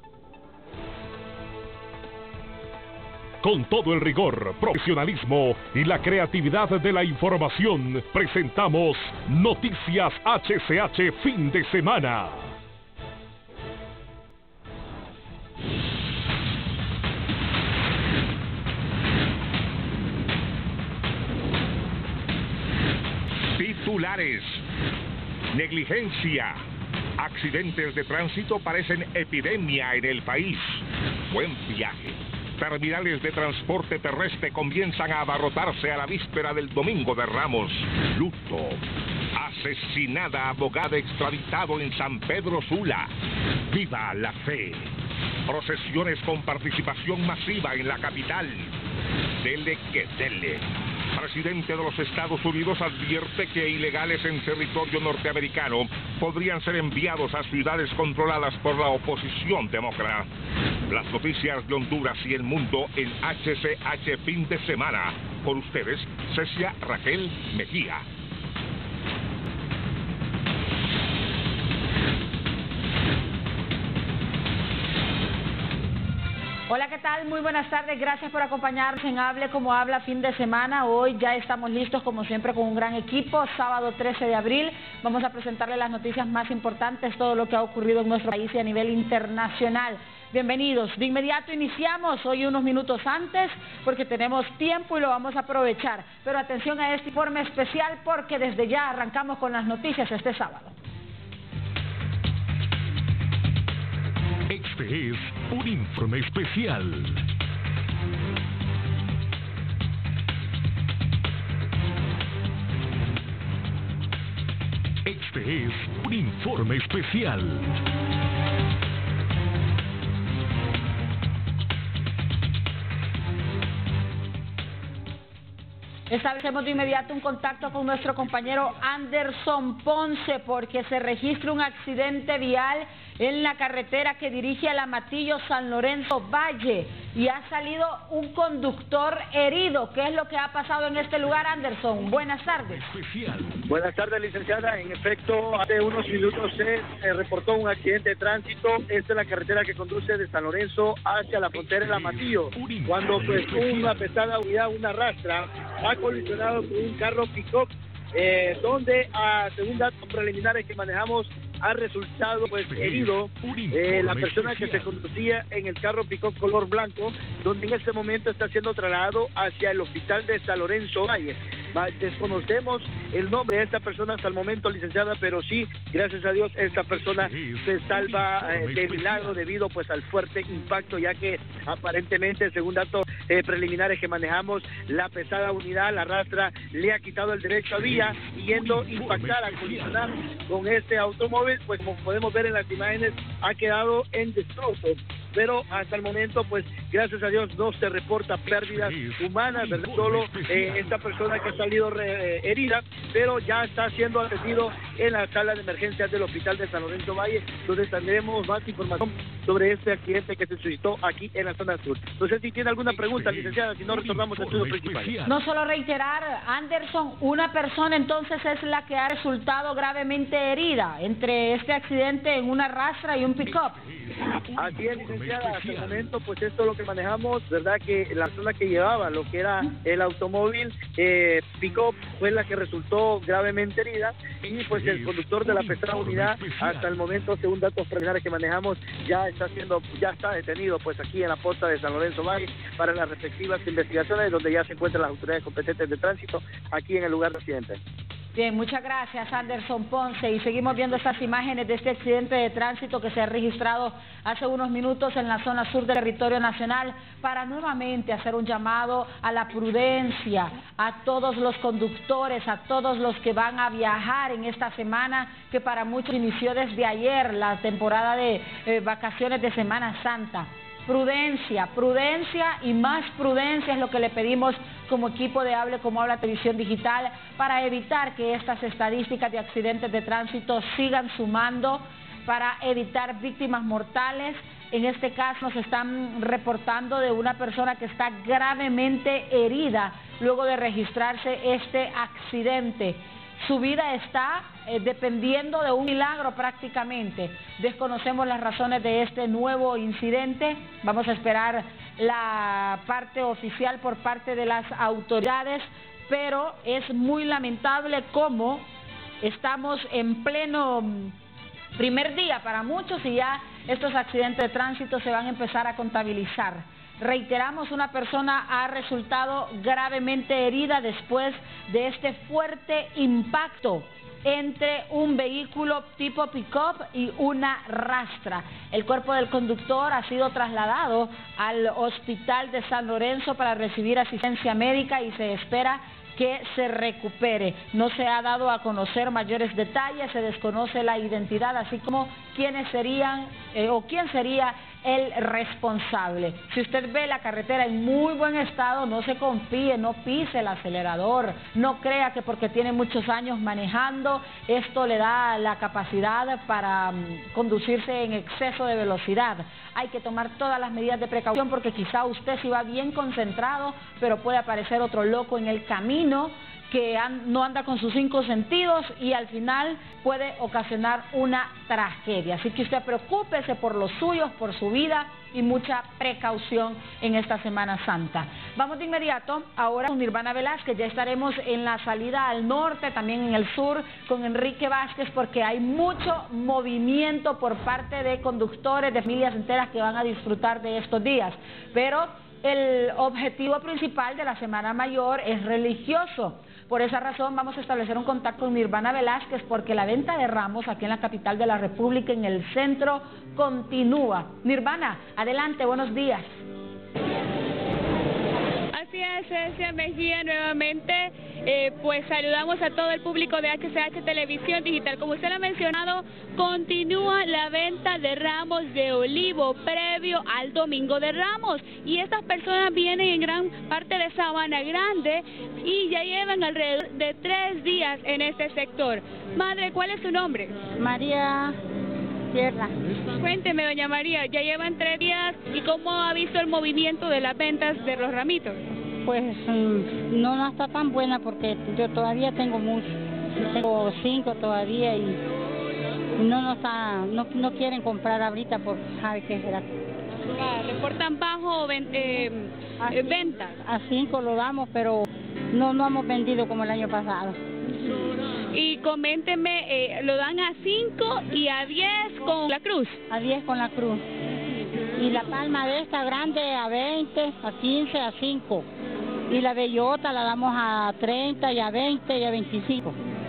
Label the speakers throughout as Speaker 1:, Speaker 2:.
Speaker 1: Con todo el rigor, profesionalismo y la creatividad de la información, presentamos Noticias HCH Fin de Semana. Titulares: negligencia. Accidentes de tránsito parecen epidemia en el país. Buen viaje. Terminales de transporte terrestre comienzan a abarrotarse a la víspera del Domingo de Ramos. Luto. Asesinada abogada extraditado en San Pedro Sula. ¡Viva la fe! Procesiones con participación masiva en la capital. Dele que dele. Presidente de los Estados Unidos advierte que ilegales en territorio norteamericano podrían ser enviados a ciudades controladas por la oposición demócrata. Las noticias de Honduras y el mundo en HCH Fin de Semana. Con ustedes, Cecia Raquel Mejía.
Speaker 2: Hola, ¿qué tal? Muy buenas tardes, gracias por acompañarnos en Hable Como Habla Fin de Semana. Hoy ya estamos listos como siempre con un gran equipo. Sábado 13 de abril vamos a presentarle las noticias más importantes, todo lo que ha ocurrido en nuestro país y a nivel internacional. Bienvenidos, de inmediato iniciamos hoy unos minutos antes porque tenemos tiempo y lo vamos a aprovechar. Pero atención a este informe especial porque desde ya arrancamos con las noticias este sábado.
Speaker 1: Este es un informe especial. Este es un informe especial.
Speaker 2: Establecemos de inmediato un contacto con nuestro compañero Anderson Ponce porque se registra un accidente vial en la carretera que dirige a Lamatillo San Lorenzo Valle y ha salido un conductor herido. ¿Qué es lo que ha pasado en este lugar, Anderson? Buenas tardes.
Speaker 3: Buenas tardes, licenciada. En efecto, hace unos minutos se reportó un accidente de tránsito. Esta es la carretera que conduce de San Lorenzo hacia la frontera de Lamatillo, cuando pues una pesada unidad, una rastra, ha colisionado con un carro pick-up, donde, según datos preliminares que manejamos, ha resultado pues herido la persona que se conducía en el carro pick-up color blanco, donde en este momento está siendo trasladado hacia el hospital de San Lorenzo Valle. Desconocemos el nombre de esta persona hasta el momento, licenciada, pero sí, gracias a Dios, esta persona se salva de milagro debido pues al fuerte impacto, ya que aparentemente, según datos preliminares que manejamos, la pesada unidad, la rastra, le ha quitado el derecho a vía y yendo a impactar, a colisionar con este automóvil, pues como podemos ver en las imágenes, ha quedado en destrozos. Pero hasta el momento, pues gracias a Dios no se reporta pérdidas humanas, ¿verdad? Solo esta persona que ha salido herida, pero ya está siendo atendido en la sala de emergencias del hospital de San Lorenzo Valle, donde tendremos más información sobre este accidente que se suscitó aquí en la zona sur. No sé si tiene alguna pregunta, licenciada, si no retornamos al estudio principal.
Speaker 2: No solo reiterar, Anderson, una persona entonces es la que ha resultado gravemente herida entre este accidente en una rastra y un pick-up.
Speaker 3: Así es, licenciada, hasta el momento pues esto es lo que manejamos, verdad que la persona que llevaba lo que era el automóvil pick-up fue la que resultó gravemente herida y pues el conductor de la pesada unidad hasta el momento, según datos preliminares que manejamos, ya está detenido pues aquí en la posta de San Lorenzo Valle para las respectivas investigaciones, donde ya se encuentran las autoridades competentes de tránsito aquí en el lugar del accidente.
Speaker 2: Bien, muchas gracias, Anderson Ponce. Y seguimos viendo estas imágenes de este accidente de tránsito que se ha registrado hace unos minutos en la zona sur del territorio nacional para nuevamente hacer un llamado a la prudencia, a todos los conductores, a todos los que van a viajar en esta semana, que para muchos inició desde ayer la temporada de vacaciones de Semana Santa. Prudencia, prudencia y más prudencia es lo que le pedimos como equipo de Hable Como Habla Televisión Digital para evitar que estas estadísticas de accidentes de tránsito sigan sumando, para evitar víctimas mortales. En este caso nos están reportando de una persona que está gravemente herida luego de registrarse este accidente. su vida está dependiendo de un milagro prácticamente. Desconocemos las razones de este nuevo incidente. Vamos a esperar la parte oficial por parte de las autoridades, pero es muy lamentable cómo estamos en pleno primer día para muchos y ya estos accidentes de tránsito se van a empezar a contabilizar. Reiteramos, una persona ha resultado gravemente herida después de este fuerte impacto entre un vehículo tipo pick-up y una rastra. El cuerpo del conductor ha sido trasladado al hospital de San Lorenzo para recibir asistencia médica y se espera que se recupere. No se ha dado a conocer mayores detalles, se desconoce la identidad, así como quiénes serían o quién sería el responsable. Si usted ve la carretera en muy buen estado, no se confíe, no pise el acelerador, no crea que porque tiene muchos años manejando, esto le da la capacidad para conducirse en exceso de velocidad. Hay que tomar todas las medidas de precaución porque quizá usted sí va bien concentrado, pero puede aparecer otro loco en el camino que no anda con sus 5 sentidos y al final puede ocasionar una tragedia. Así que usted preocúpese por los suyos, por su vida y mucha precaución en esta Semana Santa. Vamos de inmediato ahora con Nirvana Velázquez. Ya estaremos en la salida al norte, también en el sur, con Enrique Vázquez, porque hay mucho movimiento por parte de conductores, de familias enteras que van a disfrutar de estos días. Pero el objetivo principal de la Semana Mayor es religioso. Por esa razón vamos a establecer un contacto con Nirvana Velázquez porque la venta de ramos aquí en la capital de la República, en el centro, continúa. Nirvana, adelante, buenos días.
Speaker 4: Así es, Cecia Mejía, nuevamente pues saludamos a todo el público de HCH Televisión Digital. Como usted lo ha mencionado, continúa la venta de ramos de olivo previo al Domingo de Ramos y estas personas vienen en gran parte de Sabana Grande y ya llevan alrededor de 3 días en este sector. Madre, ¿cuál es su nombre?
Speaker 5: María Sierra.
Speaker 4: Cuénteme, doña María, ya llevan 3 días y ¿cómo ha visto el movimiento de las ventas de los ramitos?
Speaker 5: Pues no está tan buena porque yo todavía tengo mucho, tengo 5 todavía y no quieren comprar ahorita por sabe qué será.
Speaker 4: ¿Reportan bajo ventas?
Speaker 5: A 5 lo damos, pero no hemos vendido como el año pasado.
Speaker 4: Y coménteme, ¿lo dan a 5 y a 10 con la cruz?
Speaker 5: A 10 con la cruz. Y la palma de esta grande a 20, a 15, a 5. Y la bellota la damos a 30 y a 20 y a 25.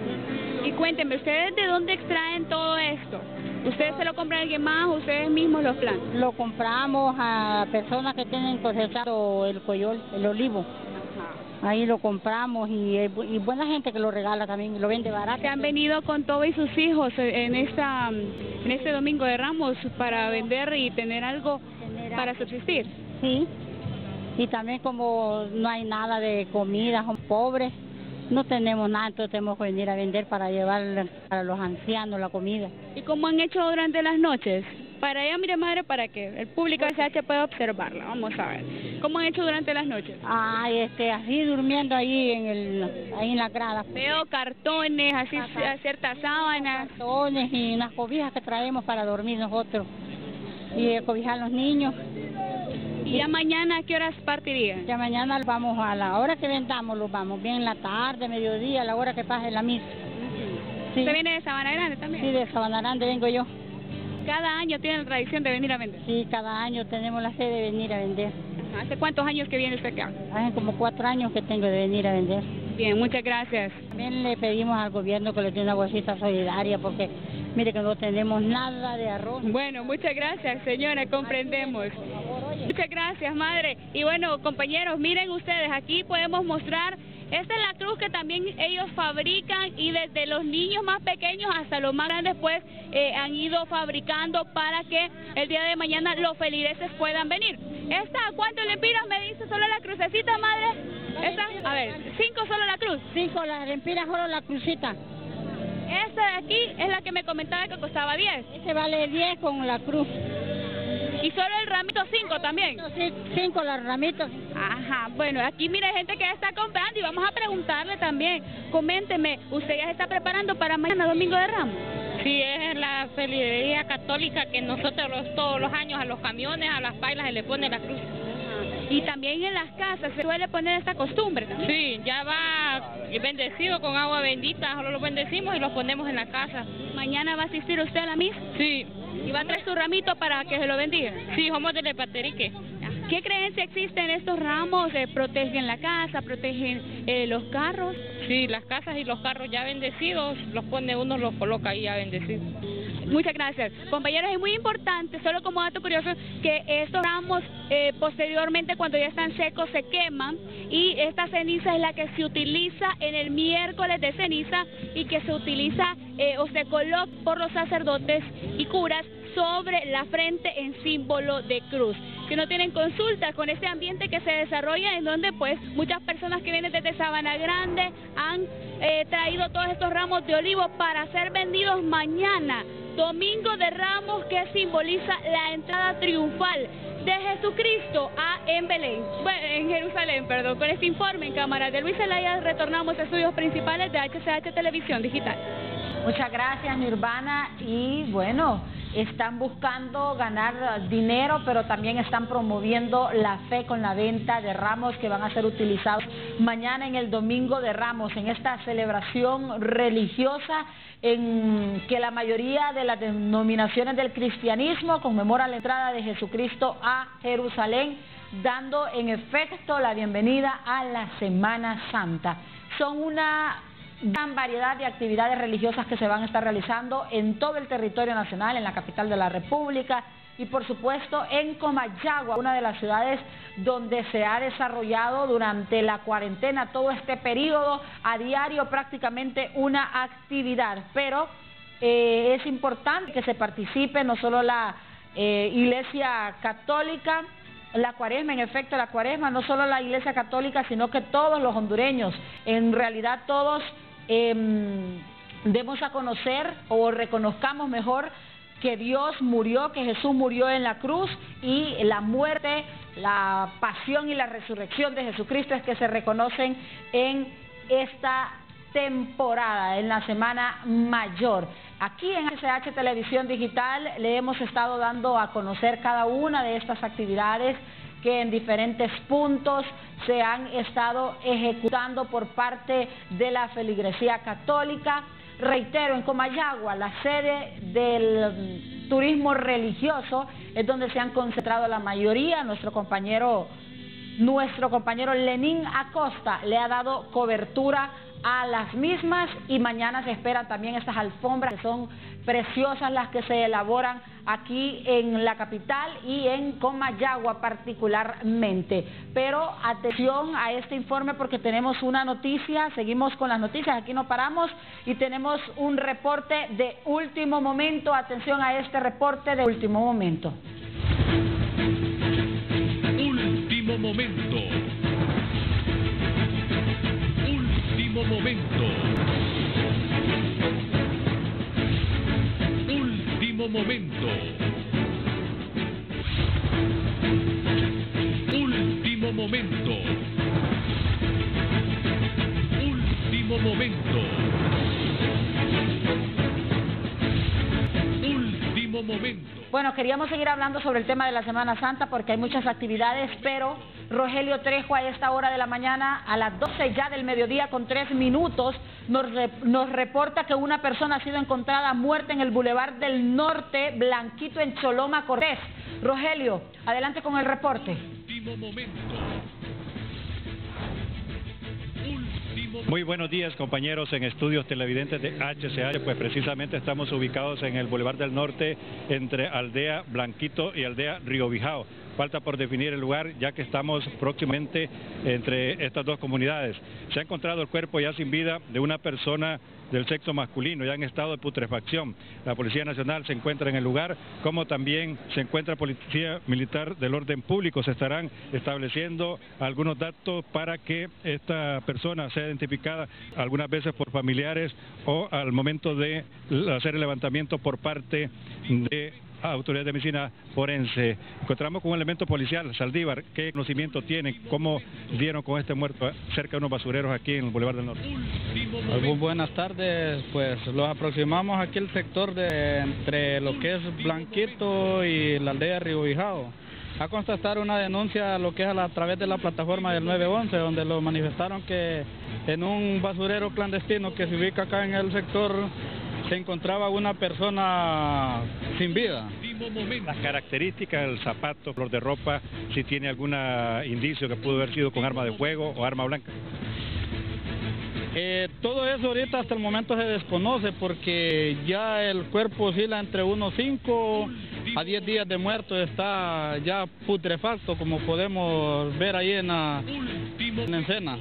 Speaker 4: Y cuéntenme, ¿ustedes de dónde extraen todo esto? ¿Ustedes se lo compran a alguien más o ustedes mismos los plantan?
Speaker 5: Lo compramos a personas que tienen cosechado el coyol, el olivo. Ahí lo compramos y buena gente que lo regala también, lo vende barato.
Speaker 4: ¿Se han venido con todo y sus hijos en este Domingo de Ramos para vender y tener algo para subsistir?
Speaker 5: Sí, y también como no hay nada de comida, son pobres, no tenemos nada, entonces tenemos que venir a vender para llevar a los ancianos la comida.
Speaker 4: ¿Y cómo han hecho durante las noches? Para ella, mire madre, para que el público de SH pueda observarla. Vamos a ver. ¿Cómo han hecho durante las noches?
Speaker 5: Así durmiendo ahí en la grada.
Speaker 4: Veo cartones, así ciertas sábanas.
Speaker 5: Cartones y unas cobijas que traemos para dormir nosotros y cobijar a los niños.
Speaker 4: ¿Y ya mañana a qué horas partirían?
Speaker 5: Ya mañana vamos a la hora que vendamos, los vamos bien en la tarde, mediodía, a la hora que pase la misa. Sí.
Speaker 4: ¿Usted viene de Sabana Grande también?
Speaker 5: Sí, de Sabana Grande vengo yo.
Speaker 4: ¿Cada año tienen la tradición de venir a vender?
Speaker 5: Sí, cada año tenemos la sede de venir a vender.
Speaker 4: ¿Hace cuántos años que viene usted acá?
Speaker 5: Hace como 4 años que tengo de venir a vender.
Speaker 4: Bien, muchas gracias.
Speaker 5: También le pedimos al gobierno que le dé una bolsita solidaria porque mire que no tenemos nada de arroz.
Speaker 4: Bueno, muchas gracias, señora, comprendemos. Muchas gracias, madre. Y bueno, compañeros, miren ustedes, aquí podemos mostrar, esta es la cruz que también ellos fabrican y desde los niños más pequeños hasta los más grandes pues han ido fabricando para que el día de mañana los feligreses puedan venir. ¿Esta cuántos lempiras me dice solo la crucecita, madre? ¿Esta? A ver, 5 solo la cruz.
Speaker 5: 5 las lempiras, solo la crucita.
Speaker 4: Esta de aquí es la que me comentaba que costaba 10.
Speaker 5: Este vale 10 con la cruz.
Speaker 4: ¿Y solo el ramito 5 también?
Speaker 5: Sí, 5 los ramitos.
Speaker 4: Ajá, bueno, aquí mira, hay gente que ya está comprando y vamos a preguntarle también. Coménteme, ¿usted ya se está preparando para mañana, Domingo de Ramos?
Speaker 6: Sí, es la feligresía católica que nosotros todos los años a los camiones, a las pailas se le pone la cruz.
Speaker 4: Y también en las casas se suele poner esta costumbre también.
Speaker 6: Sí, ya va bendecido con agua bendita, solo lo bendecimos y lo ponemos en la casa.
Speaker 4: ¿Mañana va a asistir usted a la misa?
Speaker 6: Sí.
Speaker 4: ¿Y va a traer su ramito para que se lo bendiga?
Speaker 6: Sí, somos de Lepaterique.
Speaker 4: ¿Qué creencia existe en estos ramos? ¿Protegen la casa, protegen los carros?
Speaker 6: Sí, las casas y los carros ya bendecidos, los pone uno, los coloca ahí ya bendecidos.
Speaker 4: Muchas gracias. Compañeros, es muy importante, solo como dato curioso, que estos ramos posteriormente cuando ya están secos se queman y esta ceniza es la que se utiliza en el miércoles de ceniza y que se utiliza o se coloca por los sacerdotes y curas sobre la frente en símbolo de cruz. Si no tienen consulta con este ambiente que se desarrolla en donde pues muchas personas que vienen desde Sabana Grande han traído todos estos ramos de olivo para ser vendidos mañana, Domingo de Ramos, que simboliza la entrada triunfal de Jesucristo en Belén, en Jerusalén, perdón. Con este informe en cámara de Luis Zelaya retornamos a estudios principales de HCH Televisión Digital.
Speaker 2: Muchas gracias, Nirvana. Y bueno, están buscando ganar dinero, pero también están promoviendo la fe con la venta de ramos que van a ser utilizados mañana en el Domingo de Ramos, en esta celebración religiosa en que la mayoría de las denominaciones del cristianismo conmemoran la entrada de Jesucristo a Jerusalén, dando en efecto la bienvenida a la Semana Santa. Son una gran variedad de actividades religiosas que se van a estar realizando en todo el territorio nacional, en la capital de la República y por supuesto en Comayagua, una de las ciudades donde se ha desarrollado durante la cuarentena todo este periodo, a diario prácticamente una actividad, pero es importante que se participe no solo la Iglesia Católica. La cuaresma, en efecto, la cuaresma, no solo la Iglesia Católica, sino que todos los hondureños, en realidad todos demos a conocer o reconozcamos mejor que Dios murió, que Jesús murió en la cruz y la muerte, la pasión y la resurrección de Jesucristo es que se reconocen en esta temporada, en la Semana Mayor. Aquí en HCH Televisión Digital le hemos estado dando a conocer cada una de estas actividades que en diferentes puntos se han estado ejecutando por parte de la feligresía católica. Reitero, en Comayagua, la sede del turismo religioso es donde se han concentrado la mayoría. Nuestro compañero Lenín Acosta le ha dado cobertura a las mismas y mañana se esperan también estas alfombras que son preciosas, las que se elaboran aquí en la capital y en Comayagua particularmente. Pero atención a este informe porque tenemos una noticia, seguimos con las noticias, aquí no paramos y tenemos un reporte de último momento. Atención a este reporte de último momento.
Speaker 7: Último momento. Último momento. Último momento. Último momento. Último momento. Último momento.
Speaker 2: Bueno, queríamos seguir hablando sobre el tema de la Semana Santa porque hay muchas actividades, pero Rogelio Trejo a esta hora de la mañana, a las 12 ya del mediodía con 3 minutos, nos reporta que una persona ha sido encontrada muerta en el Boulevard del Norte, Blanquito, en Choloma, Cortés. Rogelio, adelante con el reporte.
Speaker 7: Último momento.
Speaker 8: Muy buenos días, compañeros en estudios televidentes de HCH, pues precisamente estamos ubicados en el Boulevard del Norte entre Aldea Blanquito y Aldea Río Bijao. Falta por definir el lugar ya que estamos próximamente entre estas dos comunidades. Se ha encontrado el cuerpo ya sin vida de una persona del sexo masculino, ya en estado de putrefacción. La Policía Nacional se encuentra en el lugar, como también se encuentra Policía Militar del Orden Público. Se estarán estableciendo algunos datos para que esta persona sea identificada algunas veces por familiares o al momento de hacer el levantamiento por parte de autoridades de medicina forense. Encontramos con un elemento policial, Saldívar. ¿Qué conocimiento tienen? ¿Cómo dieron con este muerto cerca de unos basureros aquí en el Boulevard del Norte?
Speaker 9: Muy buenas tardes, pues los aproximamos aquí al sector de entre lo que es Blanquito y la aldea Río Bijao. A constatar una denuncia lo que es a través de la plataforma del 911, donde lo manifestaron que en un basurero clandestino que se ubica acá en el sector se encontraba una persona sin vida.
Speaker 8: Las características del zapato, flor de ropa, si tiene algún indicio que pudo haber sido con arma de fuego o arma blanca.
Speaker 9: Todo eso ahorita hasta el momento se desconoce porque ya el cuerpo oscila entre unos 5 a 10 días de muerto, está ya putrefacto como podemos ver ahí en la escena.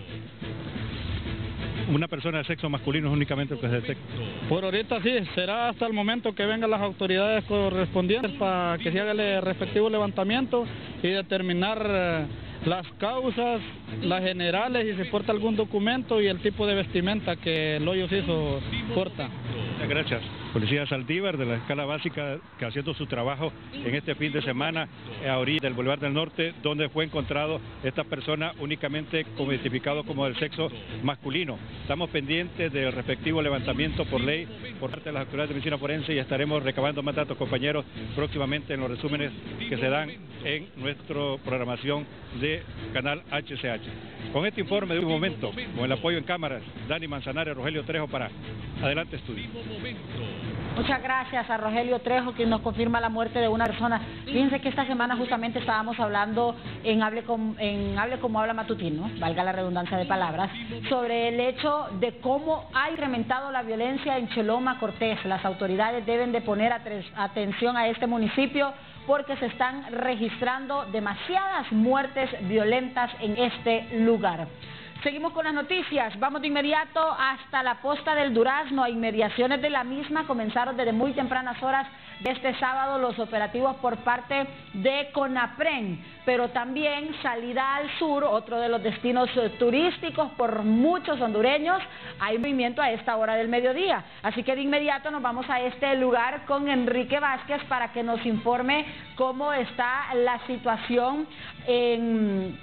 Speaker 8: Una persona de sexo masculino es únicamente el que se detecta.
Speaker 9: Por ahorita sí, será hasta el momento que vengan las autoridades correspondientes para que se haga el respectivo levantamiento y determinar las causas, las generales, y si porta algún documento y el tipo de vestimenta que el hoyo hizo porta.
Speaker 8: Muchas gracias. Policía Saldívar de la escala básica, que haciendo su trabajo en este fin de semana a orilla del Boulevard del Norte, donde fue encontrado esta persona únicamente identificado como del sexo masculino. Estamos pendientes del respectivo levantamiento por ley por parte de las autoridades de medicina forense y estaremos recabando más datos, compañeros, próximamente en los resúmenes que se dan en nuestra programación de Canal HCH. Con este informe de un momento, con el apoyo en cámaras, Dani Manzanares, Rogelio Trejo para Adelante Estudio.
Speaker 2: Muchas gracias a Rogelio Trejo, quien nos confirma la muerte de una persona. Fíjense que esta semana justamente estábamos hablando en Hable como habla matutino, valga la redundancia de palabras, sobre el hecho de cómo ha incrementado la violencia en Choloma, Cortés. Las autoridades deben de poner atención a este municipio porque se están registrando demasiadas muertes violentas en este lugar. Seguimos con las noticias, vamos de inmediato hasta la Posta del Durazno. A inmediaciones de la misma comenzaron desde muy tempranas horas de este sábado los operativos por parte de CONAPREN, pero también salida al sur, otro de los destinos turísticos por muchos hondureños. Hay movimiento a esta hora del mediodía, así que de inmediato nos vamos a este lugar con Enrique Vázquez para que nos informe cómo está la situación en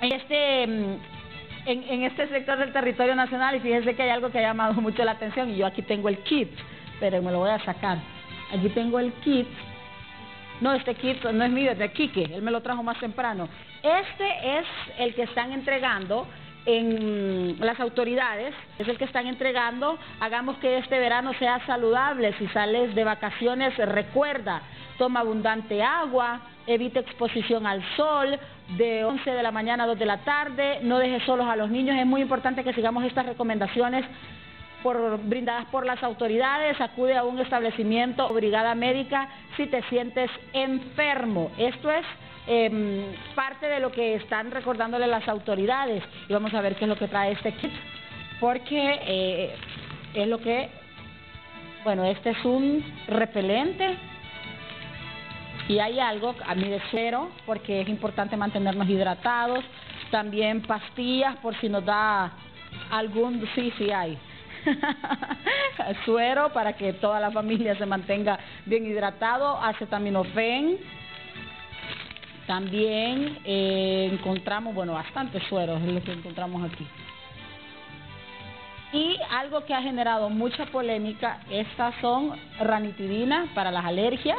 Speaker 2: este sector del territorio nacional. Y fíjense que hay algo que ha llamado mucho la atención, y yo aquí tengo el kit, pero me lo voy a sacar. Aquí tengo el kit. No, este kit no es mío, es de Quique, él me lo trajo más temprano. Este es el que están entregando en las autoridades, es el que están entregando. Hagamos que este verano sea saludable. Si sales de vacaciones, recuerda, toma abundante agua, evita exposición al sol, de 11 de la mañana a 2 de la tarde, no dejes solos a los niños. Es muy importante que sigamos estas recomendaciones brindadas por las autoridades. Acude a un establecimiento o brigada médica si te sientes enfermo. Esto es parte de lo que están recordándole las autoridades, y vamos a ver qué es lo que trae este kit, porque es lo que, bueno, este es un repelente. Y hay algo, a mí de suero, porque es importante mantenernos hidratados. También pastillas por si nos da algún, sí hay. Suero para que toda la familia se mantenga bien hidratado. Acetaminofén. También encontramos, bueno, bastante suero es lo que encontramos aquí. Y algo que ha generado mucha polémica, estas son ranitidina para las alergias.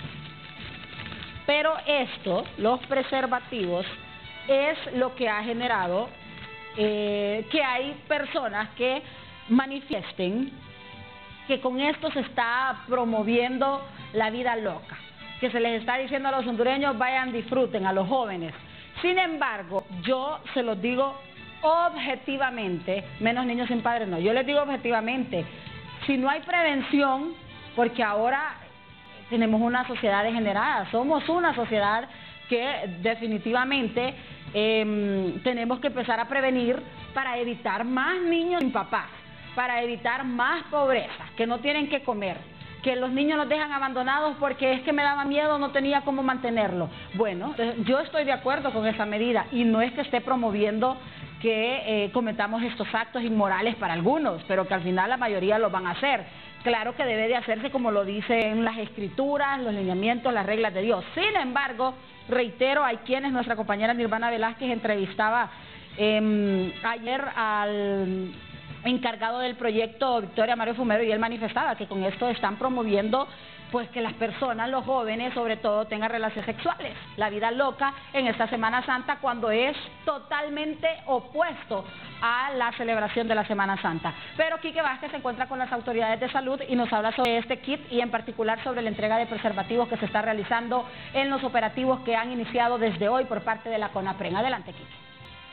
Speaker 2: Pero esto, los preservativos, es lo que ha generado que hay personas que manifiesten que con esto se está promoviendo la vida loca, que se les está diciendo a los hondureños, vayan, disfruten, a los jóvenes. Sin embargo, yo se los digo objetivamente, menos niños sin padres no, yo les digo objetivamente, si no hay prevención, porque ahora tenemos una sociedad degenerada, somos una sociedad que definitivamente tenemos que empezar a prevenir para evitar más niños sin papás, para evitar más pobreza, que no tienen que comer, que los niños los dejan abandonados porque es que me daba miedo, no tenía cómo mantenerlo. Bueno, yo estoy de acuerdo con esa medida y no es que esté promoviendo que cometamos estos actos inmorales para algunos, pero que al final la mayoría lo van a hacer. Claro que debe de hacerse como lo dicen las escrituras, los lineamientos, las reglas de Dios. Sin embargo, reitero, hay quienes, nuestra compañera Nirvana Velázquez entrevistaba ayer al encargado del proyecto Victoria, Mario Fumero, y él manifestaba que con esto están promoviendo pues que las personas, los jóvenes sobre todo, tengan relaciones sexuales, la vida loca en esta Semana Santa, cuando es totalmente opuesto a la celebración de la Semana Santa. Pero Quique Vázquez se encuentra con las autoridades de salud y nos habla sobre este kit y en particular sobre la entrega de preservativos que se está realizando en los operativos que han iniciado desde hoy por parte de la CONAPREN. Adelante, Quique.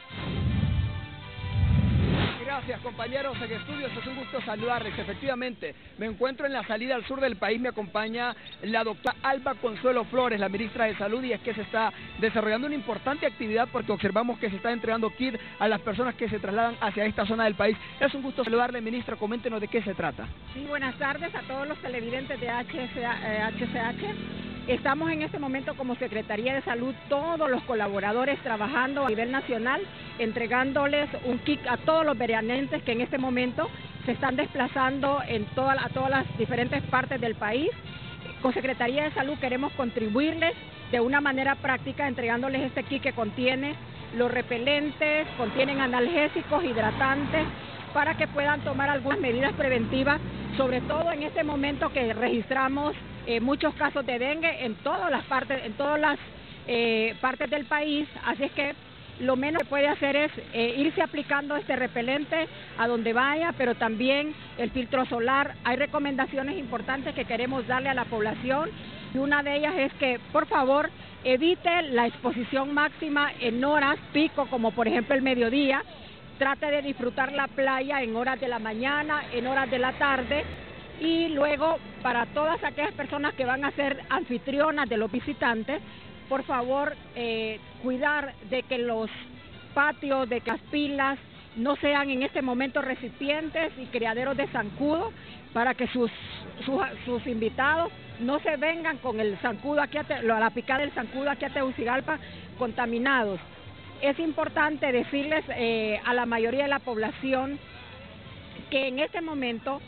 Speaker 10: Gracias, compañeros en estudios, es un gusto saludarles. Efectivamente, me encuentro en la salida al sur del país, me acompaña la doctora Alba Consuelo Flores, la ministra de Salud, y es que se está desarrollando una importante actividad porque observamos que se está entregando kit a las personas que se trasladan hacia esta zona del país. Es un gusto saludarle, ministra, coméntenos de qué se trata.
Speaker 11: Sí, buenas tardes a todos los televidentes de HCH. Estamos en este momento como Secretaría de Salud, todos los colaboradores trabajando a nivel nacional, entregándoles un kit a todos los veraneantes que en este momento se están desplazando a todas las diferentes partes del país. Con Secretaría de Salud queremos contribuirles de una manera práctica entregándoles este kit que contiene los repelentes, contienen analgésicos, hidratantes, para que puedan tomar algunas medidas preventivas, sobre todo en este momento que registramos muchos casos de dengue en todas las partes del país, así es que lo menos que puede hacer es irse aplicando este repelente a donde vaya, pero también el filtro solar. Hay recomendaciones importantes que queremos darle a la población y una de ellas es que, por favor, evite la exposición máxima en horas pico, como por ejemplo el mediodía. Trate de disfrutar la playa en horas de la mañana, en horas de la tarde, y luego para todas aquellas personas que van a ser anfitrionas de los visitantes, por favor cuidar de que los patios, de que las pilas no sean en este momento recipientes y criaderos de zancudo, para que sus invitados no se vengan con el zancudo aquí la picada del zancudo aquí a Tegucigalpa contaminados. Es importante decirles a la mayoría de la población que en este momento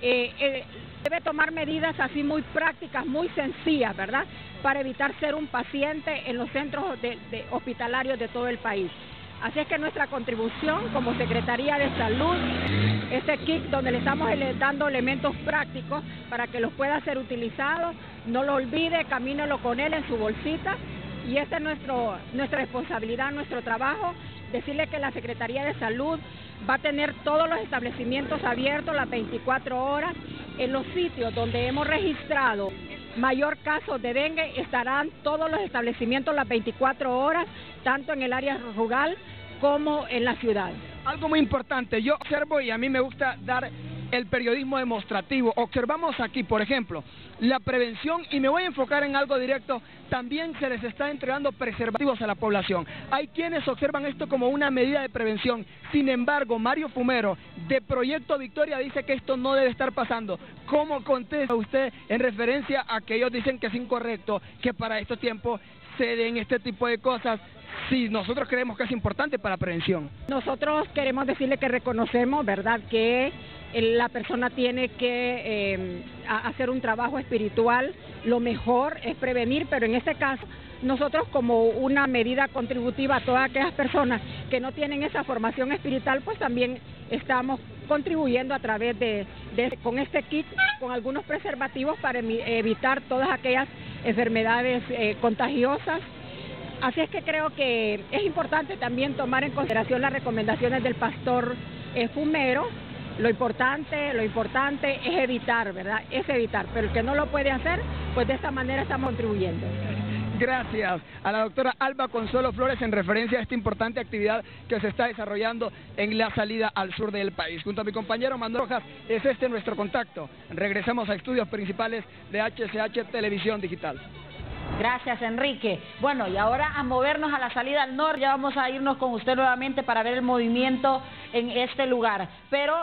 Speaker 11: debe tomar medidas así muy prácticas, muy sencillas, ¿verdad?, para evitar ser un paciente en los centros hospitalarios de todo el país. Así es que nuestra contribución como Secretaría de Salud, este kit donde le estamos dando elementos prácticos para que los pueda ser utilizados, no lo olvide, camínelo con él en su bolsita, y esta es nuestra responsabilidad, nuestro trabajo, decirle que la Secretaría de Salud va a tener todos los establecimientos abiertos las 24 horas. En los sitios donde hemos registrado mayor caso de dengue estarán todos los establecimientos las 24 horas, tanto en el área rural como en la ciudad.
Speaker 10: Algo muy importante, yo observo y a mí me gusta dar el periodismo demostrativo. Observamos aquí, por ejemplo, la prevención, y me voy a enfocar en algo directo, también se les está entregando preservativos a la población. Hay quienes observan esto como una medida de prevención. Sin embargo, Mario Fumero, de Proyecto Victoria, dice que esto no debe estar pasando. ¿Cómo contesta usted en referencia a que ellos dicen que es incorrecto que para estos tiempos se den este tipo de cosas? Sí, nosotros creemos que es importante para prevención.
Speaker 11: Nosotros queremos decirle que reconocemos, ¿verdad?, que la persona tiene que hacer un trabajo espiritual. Lo mejor es prevenir, pero en este caso nosotros, como una medida contributiva a todas aquellas personas que no tienen esa formación espiritual, pues también estamos contribuyendo a través con este kit, con algunos preservativos para evitar todas aquellas enfermedades contagiosas. Así es que creo que es importante también tomar en consideración las recomendaciones del pastor Fumero. Lo importante es evitar, ¿verdad? Es evitar, pero el que no lo puede hacer, pues de esta manera estamos contribuyendo.
Speaker 10: Gracias a la doctora Alba Consuelo Flores en referencia a esta importante actividad que se está desarrollando en la salida al sur del país. Junto a mi compañero Manuel Rojas, es este nuestro contacto. Regresamos a estudios principales de HCH Televisión Digital.
Speaker 2: Gracias, Enrique. Bueno, y ahora a movernos a la salida al norte, ya vamos a irnos con usted nuevamente para ver el movimiento en este lugar. Pero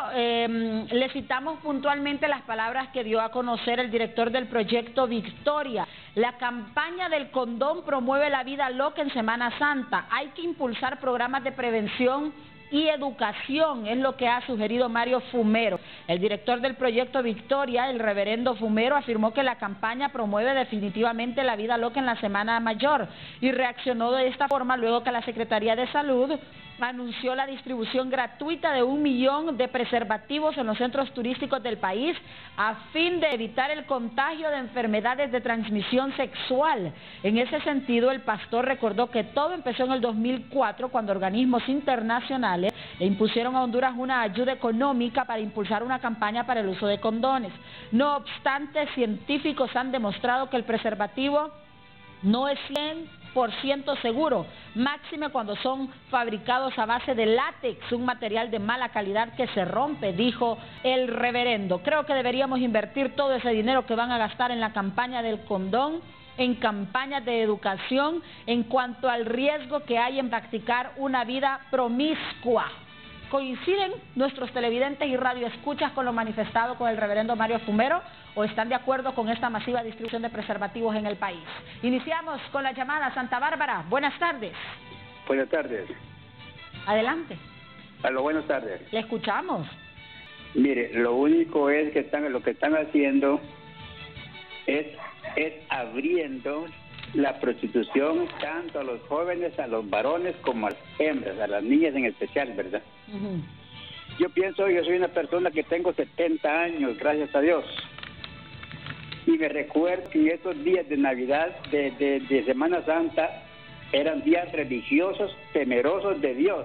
Speaker 2: le citamos puntualmente las palabras que dio a conocer el director del proyecto Victoria. La campaña del condón promueve la vida loca en Semana Santa. Hay que impulsar programas de prevención y educación, es lo que ha sugerido Mario Fumero. El director del proyecto Victoria, el reverendo Fumero, afirmó que la campaña promueve definitivamente la vida loca en la Semana Mayor y reaccionó de esta forma luego que la Secretaría de Salud anunció la distribución gratuita de 1 millón de preservativos en los centros turísticos del país a fin de evitar el contagio de enfermedades de transmisión sexual. En ese sentido, el pastor recordó que todo empezó en el 2004 cuando organismos internacionales le impusieron a Honduras una ayuda económica para impulsar una campaña para el uso de condones. No obstante, científicos han demostrado que el preservativo no es 100% seguro, máxime cuando son fabricados a base de látex, un material de mala calidad que se rompe, dijo el reverendo. Creo que deberíamos invertir todo ese dinero que van a gastar en la campaña del condón, en campañas de educación, en cuanto al riesgo que hay en practicar una vida promiscua. ¿Coinciden nuestros televidentes y radioescuchas con lo manifestado con el reverendo Mario Fumero o están de acuerdo con esta masiva distribución de preservativos en el país? Iniciamos con la llamada Santa Bárbara. Buenas tardes.
Speaker 12: Buenas tardes.
Speaker 2: Adelante.
Speaker 12: Aló, buenas tardes.
Speaker 2: Le escuchamos.
Speaker 12: Mire, lo único es que lo que están haciendo es abriendo la prostitución tanto a los jóvenes, a los varones, como a las hembras, a las niñas en especial, ¿verdad? Yo soy una persona que tengo 70 años, gracias a Dios. Y me recuerdo que en estos días de Navidad, de Semana Santa, eran días religiosos, temerosos de Dios.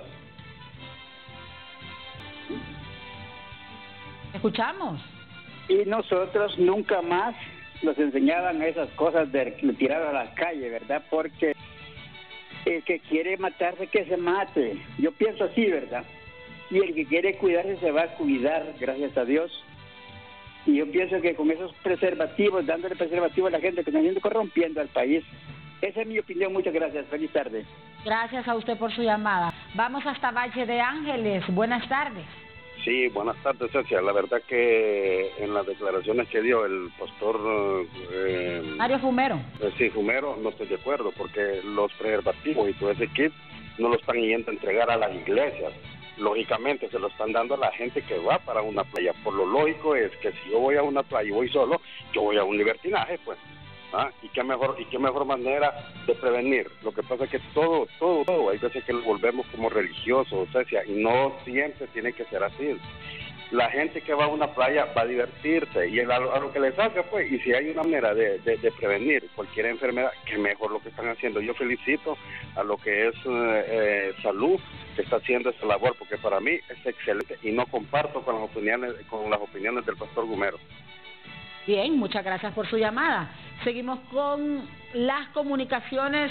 Speaker 2: ¿Escuchamos?
Speaker 12: Y nosotros nunca más nos enseñaban esas cosas de tirar a la calle, ¿verdad? Porque el que quiere matarse, que se mate. Yo pienso así, ¿verdad? Y el que quiere cuidarse se va a cuidar, gracias a Dios. Y yo pienso que con esos preservativos, dándole preservativos a la gente que está yendo corrompiendo al país. Esa es mi opinión. Muchas gracias. Feliz tarde.
Speaker 2: Gracias a usted por su llamada. Vamos hasta Valle de Ángeles. Buenas tardes.
Speaker 13: Sí, buenas tardes, Cecia. La verdad que en las declaraciones que dio el pastor...
Speaker 2: Mario Fumero.
Speaker 13: Sí, Fumero, no estoy de acuerdo, porque los preservativos y todo ese kit no lo están yendo a entregar a las iglesias. Lógicamente se lo están dando a la gente que va para una playa. Por lo lógico es que si yo voy a una playa y voy solo, yo voy a un libertinaje, pues. ¿Y qué mejor manera de prevenir? Lo que pasa es que todo, hay veces que lo volvemos como religiosos, Cecia, y no siempre tiene que ser así. La gente que va a una playa va a divertirse y a lo que les hace, pues, y si hay una manera de prevenir cualquier enfermedad, que mejor lo que están haciendo. Yo felicito a lo que es salud, que está haciendo esa labor, porque para mí es excelente y no comparto con las opiniones del pastor Fumero.
Speaker 2: Bien, muchas gracias por su llamada. Seguimos con las comunicaciones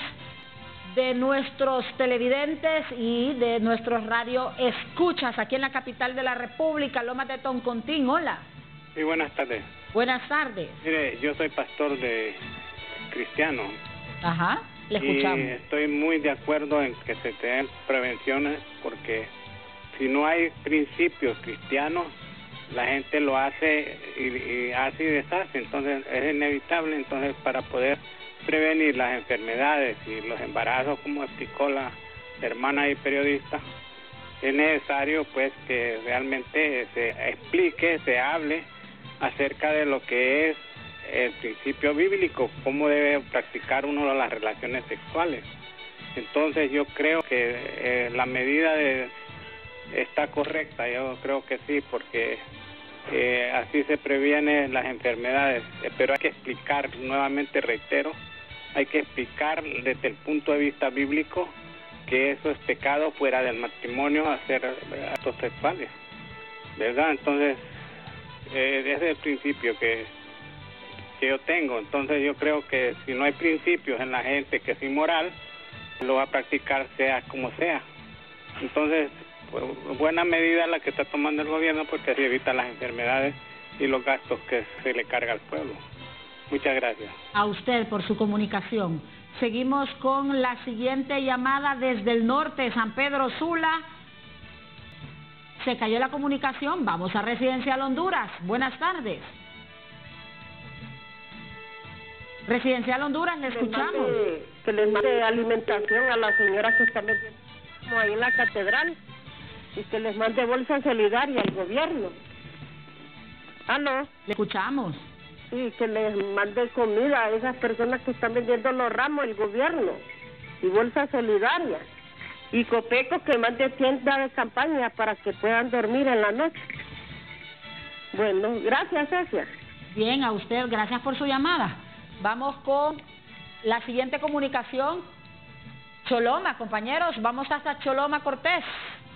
Speaker 2: de nuestros televidentes y de nuestros radioescuchas aquí en la capital de la República, Lomas de Toncontín. Hola.
Speaker 14: Sí, buenas tardes.
Speaker 2: Buenas tardes.
Speaker 14: Mire, yo soy pastor cristiano.
Speaker 2: Ajá, le escuchamos.
Speaker 14: Y estoy muy de acuerdo en que se den prevenciones, porque si no hay principios cristianos, la gente lo hace y hace y deshace, entonces es inevitable. Entonces, para poder prevenir las enfermedades y los embarazos, como explicó la hermana y periodista, es necesario pues que realmente se explique, se hable acerca de lo que es el principio bíblico, cómo debe practicar uno las relaciones sexuales. Entonces yo creo que la medida está correcta, yo creo que sí, porque así se previene las enfermedades, pero hay que explicar, nuevamente reitero, hay que explicar desde el punto de vista bíblico que eso es pecado fuera del matrimonio, hacer actos sexuales, ¿verdad? Entonces, desde el principio que yo tengo, entonces yo creo que si no hay principios en la gente que es inmoral, lo va a practicar sea como sea. Entonces, pues, buena medida la que está tomando el gobierno, porque así evita las enfermedades y los gastos que se le carga al pueblo. Muchas gracias.
Speaker 2: A usted por su comunicación. Seguimos con la siguiente llamada desde el norte, San Pedro Sula. Se cayó la comunicación. Vamos a Residencial Honduras. Buenas tardes. Residencial Honduras, le escuchamos.
Speaker 15: Que les mande alimentación a la señora que está metiendo ahí en la catedral. y que les mande bolsa solidaria al gobierno. ¿Aló?
Speaker 2: Le escuchamos.
Speaker 15: Sí, que les mande comida a esas personas que están vendiendo los ramos el gobierno y bolsa solidaria. Y Copeco que mande tienda de campaña para que puedan dormir en la noche. Bueno, gracias, Cecia.
Speaker 2: Bien, a usted, gracias por su llamada. Vamos con la siguiente comunicación. Choloma, compañeros, vamos hasta Choloma, Cortés.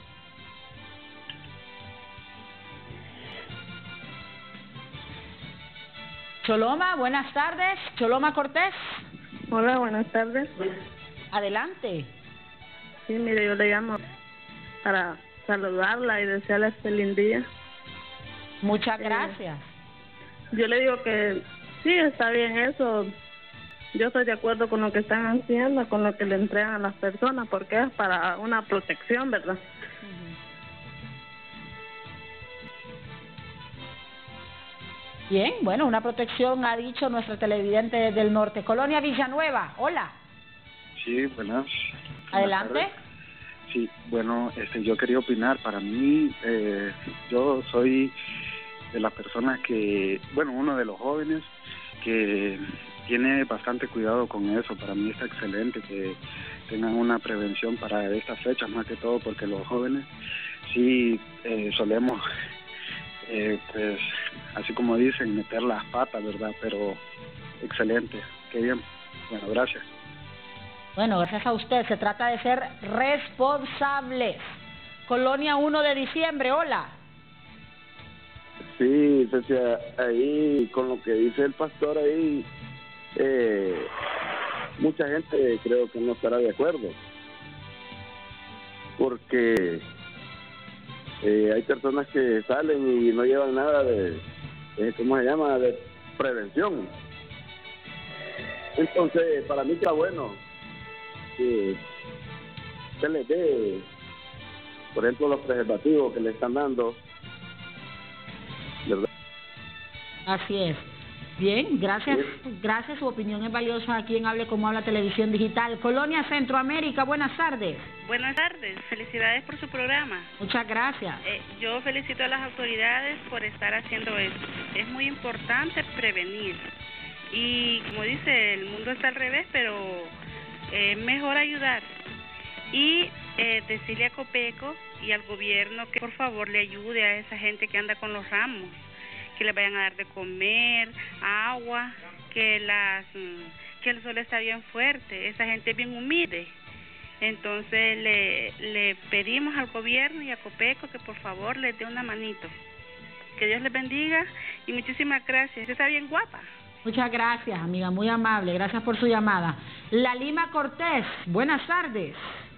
Speaker 2: Choloma, buenas tardes. Choloma, Cortés.
Speaker 16: Hola, buenas tardes.
Speaker 2: Adelante.
Speaker 16: Sí, mire, yo le llamo para saludarla y desearle feliz día.
Speaker 2: Muchas gracias.
Speaker 16: Yo le digo que sí, está bien eso. Yo estoy de acuerdo con lo que están haciendo, con lo que le entregan a las personas, porque es para una protección, ¿verdad?
Speaker 2: Bien, bueno, una protección, ha dicho nuestra televidente del norte. Colonia Villanueva, hola.
Speaker 17: Sí, buenas.
Speaker 2: Adelante.
Speaker 17: Buenas tardes. Sí, bueno, yo quería opinar. Para mí, yo soy de las personas que, bueno, uno de los jóvenes que tiene bastante cuidado con eso. Para mí está excelente que tengan una prevención para estas fechas, más que todo porque los jóvenes sí solemos, pues, así como dicen, meter las patas, ¿verdad? Pero excelente, qué bien. Bueno, gracias.
Speaker 2: Bueno, gracias a usted. Se trata de ser responsables. Colonia 1 de diciembre, hola.
Speaker 18: Sí, Cecia, ahí con lo que dice el pastor ahí, mucha gente creo que no estará de acuerdo, porque hay personas que salen y no llevan nada de, ¿cómo se llama?, de prevención. Entonces, para mí está bueno que se les dé, por ejemplo, los preservativos que le están dando, ¿verdad?
Speaker 2: Así es. Bien, gracias.
Speaker 18: Sí.
Speaker 2: Gracias, su opinión es valiosa aquí en Hable Como Habla Televisión Digital. Colonia Centroamérica, buenas tardes.
Speaker 19: Buenas tardes, felicidades por su programa.
Speaker 2: Muchas gracias.
Speaker 19: Yo felicito a las autoridades por estar haciendo esto. Es muy importante prevenir. Y como dice, el mundo está al revés, pero es mejor ayudar. Y decirle a Copeco y al gobierno que por favor le ayude a esa gente que anda con los ramos, que le vayan a dar de comer, agua, que el sol está bien fuerte, esa gente es bien humilde. Entonces le pedimos al gobierno y a Copeco que por favor les dé una manito. Que Dios les bendiga y muchísimas gracias. Usted está bien guapa.
Speaker 2: Muchas gracias, amiga, muy amable. Gracias por su llamada. La Lima Cortés, buenas tardes.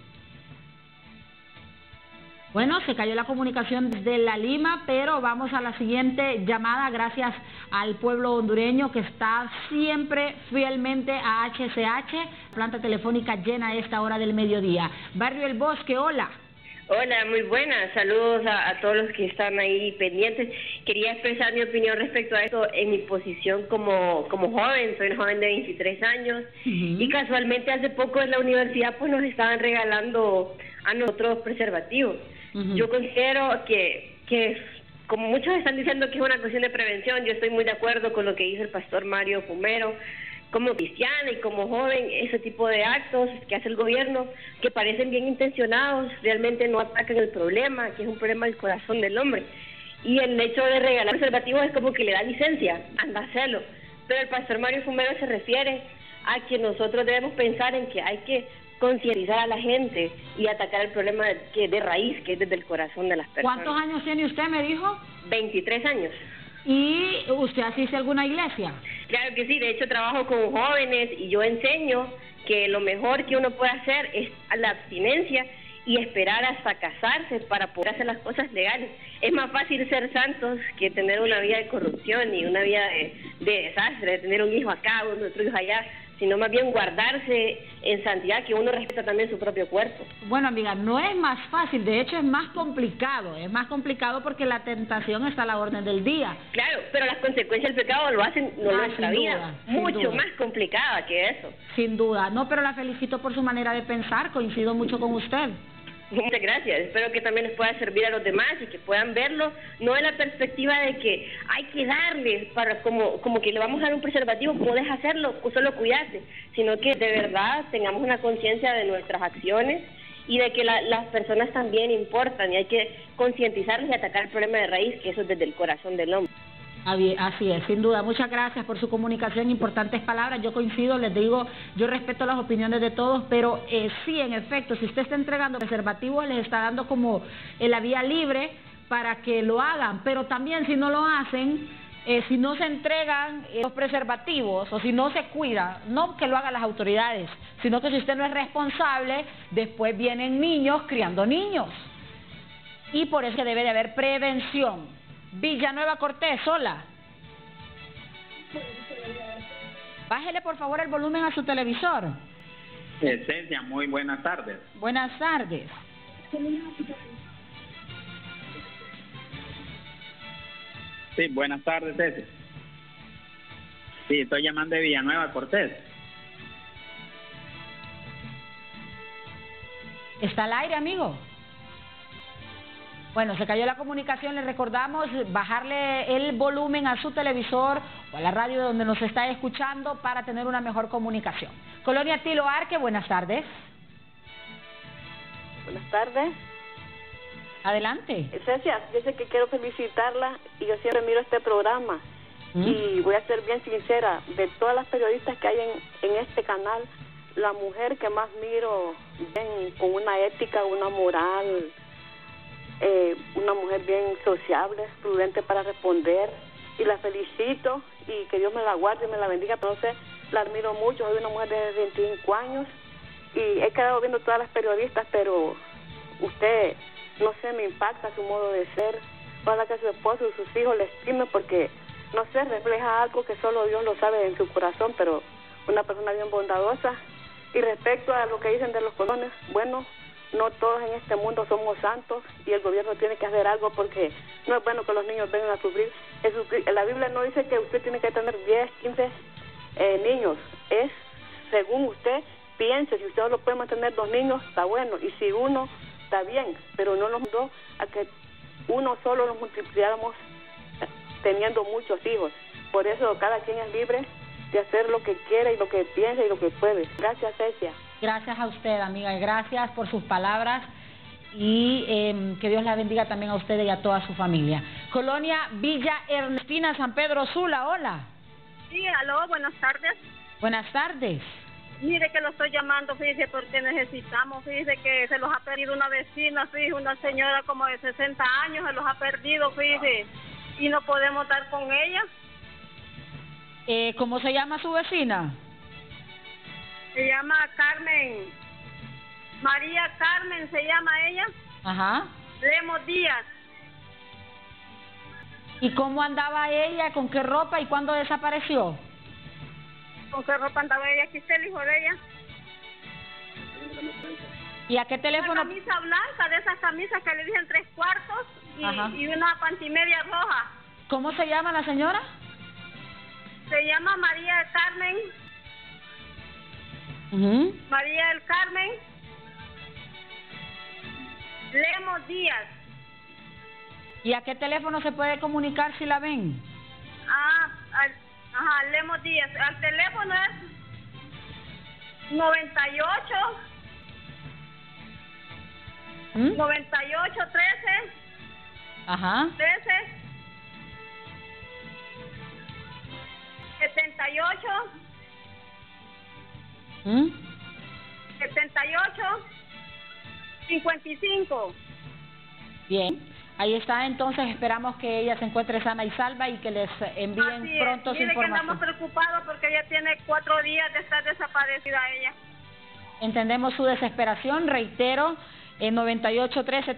Speaker 2: Bueno, se cayó la comunicación desde La Lima, pero vamos a la siguiente llamada gracias al pueblo hondureño que está siempre fielmente a HCH, planta telefónica llena a esta hora del mediodía. Barrio El Bosque, hola.
Speaker 20: Hola, muy buenas. Saludos a todos los que están ahí pendientes. Quería expresar mi opinión respecto a esto en mi posición como joven. Soy una joven de 23 años y casualmente hace poco en la universidad pues nos estaban regalando a nosotros preservativos. Yo considero que como muchos están diciendo que es una cuestión de prevención, yo estoy muy de acuerdo con lo que dice el pastor Mario Fumero. Como cristiana y como joven, ese tipo de actos que hace el gobierno, que parecen bien intencionados, realmente no atacan el problema, que es un problema del corazón del hombre. Y el hecho de regalar preservativos es como que le da licencia, anda a hacerlo. Pero el pastor Mario Fumero se refiere a que nosotros debemos pensar en que hay que concientizar a la gente y atacar el problema de raíz, que es desde el corazón de las personas.
Speaker 2: ¿Cuántos años tiene usted, me dijo?
Speaker 20: 23 años.
Speaker 2: ¿Y usted asiste a alguna iglesia?
Speaker 20: Claro que sí, de hecho trabajo con jóvenes y yo enseño que lo mejor que uno puede hacer es la abstinencia y esperar hasta casarse para poder hacer las cosas legales. Es más fácil ser santos que tener una vida de corrupción y una vida de desastre, de tener un hijo acá, otro hijo allá, sino más bien guardarse en santidad, que uno respeta también su propio cuerpo.
Speaker 2: Bueno, amiga, no es más fácil, de hecho es más complicado porque la tentación está a la orden del día.
Speaker 20: Claro, pero las consecuencias del pecado lo hacen nuestra vida mucho más complicada que eso.
Speaker 2: Sin duda, no, pero la felicito por su manera de pensar, coincido mucho con usted.
Speaker 20: Muchas gracias, espero que también les pueda servir a los demás y que puedan verlo, no en la perspectiva de que hay que darles, para como que le vamos a dar un preservativo, podés hacerlo, solo cuidarte, sino que de verdad tengamos una conciencia de nuestras acciones y de que las personas también importan y hay que concientizarlos y atacar el problema de raíz, que eso es desde el corazón del hombre.
Speaker 2: Así es, sin duda. Muchas gracias por su comunicación, importantes palabras. Yo coincido, les digo, yo respeto las opiniones de todos, pero sí, en efecto, si usted está entregando preservativos, les está dando como la vía libre para que lo hagan, pero también si no lo hacen, si no se entregan los preservativos o si no se cuida, no que lo hagan las autoridades, sino que si usted no es responsable, después vienen niños criando niños. Y por eso debe de haber prevención. Villanueva Cortés, hola. Bájele por favor el volumen a su televisor.
Speaker 21: Cecia, muy buenas tardes.
Speaker 2: Buenas tardes.
Speaker 21: Sí, buenas tardes, Cecia. Sí, estoy llamando de Villanueva Cortés.
Speaker 2: ¿Está al aire, amigo? Bueno, se cayó la comunicación, le recordamos bajarle el volumen a su televisor o a la radio donde nos está escuchando para tener una mejor comunicación. Colonia Tilo Arque, buenas tardes.
Speaker 22: Buenas tardes.
Speaker 2: Adelante.
Speaker 22: Cecia, yo sé que quiero felicitarla y yo siempre miro este programa y voy a ser bien sincera, de todas las periodistas que hay en este canal, la mujer que más miro bien, con una ética, una moral, una mujer bien sociable, prudente para responder, y la felicito y que Dios me la guarde y me la bendiga. Entonces la admiro mucho, soy una mujer de 25 años y he quedado viendo todas las periodistas, pero usted, no sé, me impacta su modo de ser. Ojalá que su esposo y sus hijos le estimen, porque no sé, refleja algo que solo Dios lo sabe en su corazón, pero una persona bien bondadosa. Y respecto a lo que dicen de los colones, bueno, no todos en este mundo somos santos y el gobierno tiene que hacer algo, porque no es bueno que los niños vengan a sufrir. La Biblia no dice que usted tiene que tener 10, 15 niños. Es según usted piense. Si usted solo puede mantener 2 niños, está bueno. Y si uno, está bien. Pero no nos mandó a que uno solo nos multiplicáramos teniendo muchos hijos. Por eso cada quien es libre de hacer lo que quiere y lo que piensa y lo que puede. Gracias, Cecia.
Speaker 2: Gracias a usted, amiga, y gracias por sus palabras y que Dios la bendiga también a usted y a toda su familia. Colonia Villa Ernestina, San Pedro Sula, hola.
Speaker 23: Sí, aló, buenas tardes.
Speaker 2: Buenas tardes.
Speaker 23: Mire que lo estoy llamando, fíjese, porque necesitamos, fíjese que se los ha perdido una vecina, fíjese, una señora como de 60 años, se los ha perdido, fíjese, y no podemos dar con ella.
Speaker 2: ¿Cómo se llama su vecina?
Speaker 23: Se llama Carmen, María Carmen se llama ella.
Speaker 2: Ajá.
Speaker 23: Lemos Díaz.
Speaker 2: ¿Y cómo andaba ella? ¿Con qué ropa? ¿Y cuándo desapareció?
Speaker 23: ¿Con qué ropa andaba ella? Aquí está el hijo de ella.
Speaker 2: ¿Y a qué teléfono?
Speaker 23: Una camisa blanca, de esas camisas que le dicen 3/4 y una pantimedia roja.
Speaker 2: ¿Cómo se llama la señora?
Speaker 23: Se llama María Carmen. María del Carmen Lemos Díaz.
Speaker 2: ¿Y a qué teléfono se puede comunicar si la ven?
Speaker 23: Lemos Díaz. Al teléfono es 98 98 13 13 78 78 55.
Speaker 2: Bien, ahí está, entonces esperamos que ella se encuentre sana y salva y que les envíen pronto su información.
Speaker 23: Que andamos preocupados porque ella tiene 4 días de estar desaparecida ella.
Speaker 2: Entendemos su desesperación, reitero, 98 13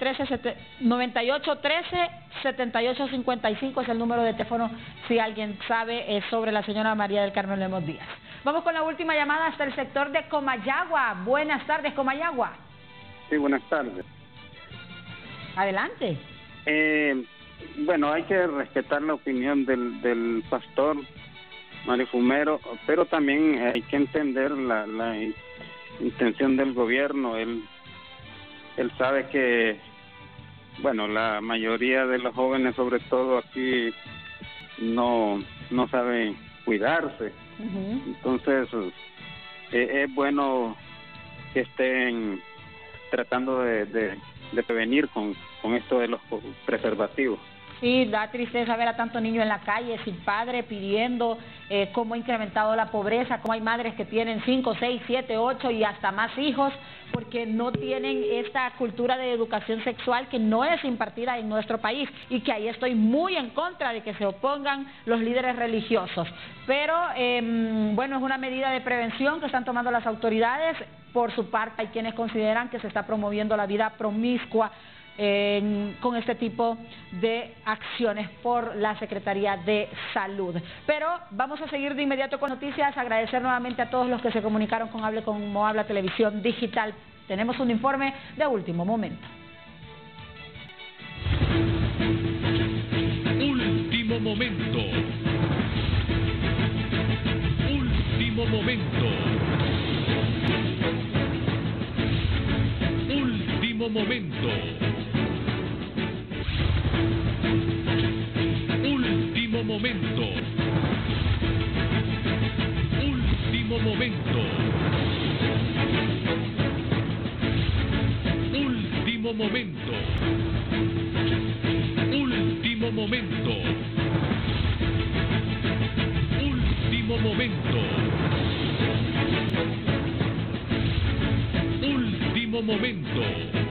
Speaker 2: 7855 es el número de teléfono si alguien sabe sobre la señora María del Carmen Lemos Díaz. Vamos con la última llamada hasta el sector de Comayagua. Buenas tardes, Comayagua.
Speaker 21: Sí, buenas tardes.
Speaker 2: Adelante.
Speaker 21: Bueno, hay que respetar la opinión del pastor Mario Fumero, pero también hay que entender la intención del gobierno. Él él sabe que, bueno, la mayoría de los jóvenes, sobre todo aquí, no saben cuidarse. Entonces, es bueno que estén tratando de prevenir con esto de los preservativos.
Speaker 2: Sí, da tristeza ver a tantos niños en la calle sin padre pidiendo, cómo ha incrementado la pobreza, cómo hay madres que tienen 5, 6, 7, 8 y hasta más hijos porque no tienen esta cultura de educación sexual que no es impartida en nuestro país, y que ahí estoy muy en contra de que se opongan los líderes religiosos. Pero bueno, es una medida de prevención que están tomando las autoridades. Por su parte, hay quienes consideran que se está promoviendo la vida promiscua con este tipo de acciones por la Secretaría de Salud. Pero vamos a seguir de inmediato con noticias. Agradecer nuevamente a todos los que se comunicaron con Hable como Habla Televisión Digital. Tenemos un informe de último momento.
Speaker 7: Último momento. Último momento. Último momento. Último momento. Último momento. Último momento. Último momento. Último momento. Último momento.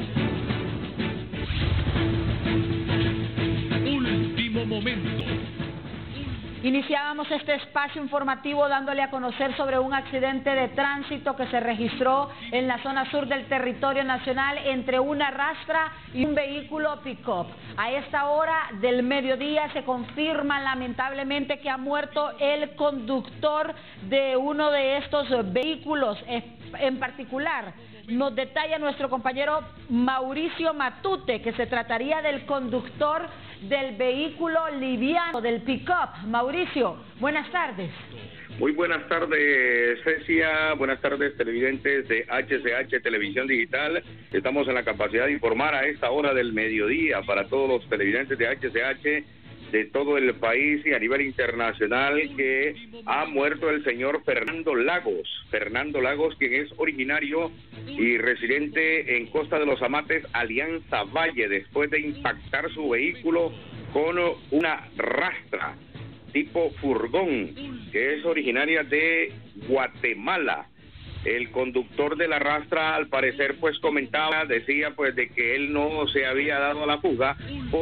Speaker 7: Último momento.
Speaker 2: Iniciábamos este espacio informativo dándole a conocer sobre un accidente de tránsito que se registró en la zona sur del territorio nacional entre una rastra y un vehículo pick-up. A esta hora del mediodía se confirma lamentablemente que ha muerto el conductor de uno de estos vehículos en particular. Nos detalla nuestro compañero Mauricio Matute que se trataría del conductor del vehículo liviano, del pick-up. Mauricio, buenas tardes.
Speaker 1: Muy buenas tardes, Cecia. Buenas tardes, televidentes de HCH Televisión Digital. Estamos en la capacidad de informar a esta hora del mediodía para todos los televidentes de HCH de todo el país y a nivel internacional que ha muerto el señor Fernando Lagos. Fernando Lagos, quien es originario y residente en Costa de los Amates, Alianza Valle, después de impactar su vehículo con una rastra tipo furgón, que es originaria de Guatemala. El conductor de la rastra, al parecer, pues comentaba, decía pues de que él no se había dado a la fuga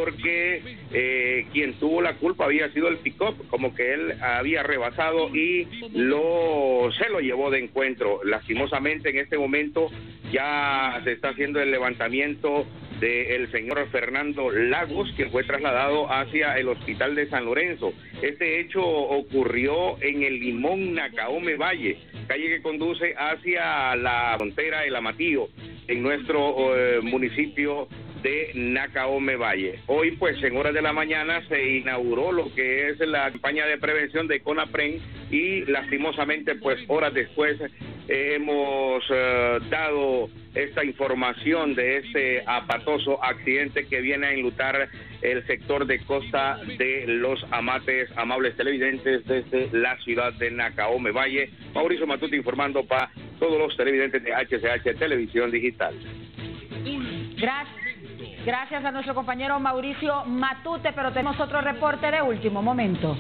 Speaker 1: porque quien tuvo la culpa había sido el pick-up, como que él había rebasado y se lo llevó de encuentro. Lastimosamente, en este momento ya se está haciendo el levantamiento del señor Fernando Lagos, que fue trasladado hacia el hospital de San Lorenzo. Este hecho ocurrió en el Limón Nacaome Valle, calle que conduce hacia la frontera del Amatillo, en nuestro municipio de Nacaome Valle. Hoy, pues, en horas de la mañana se inauguró lo que es la campaña de prevención de CONAPREN y lastimosamente, pues, horas después hemos dado esta información de este aparatoso accidente que viene a enlutar el sector de Costa de los Amates. Amables televidentes desde la ciudad de Nacaome Valle, Mauricio Matute informando para todos los televidentes de HCH Televisión Digital.
Speaker 2: Gracias a nuestro compañero Mauricio Matute, pero tenemos otro reporte de último momento.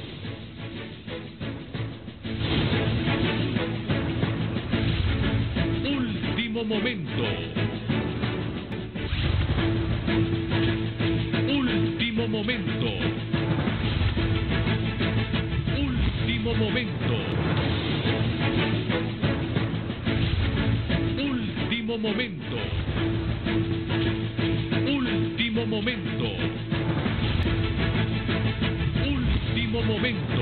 Speaker 7: Último momento. Último momento. Último momento. Último momento. Último momento. Último momento.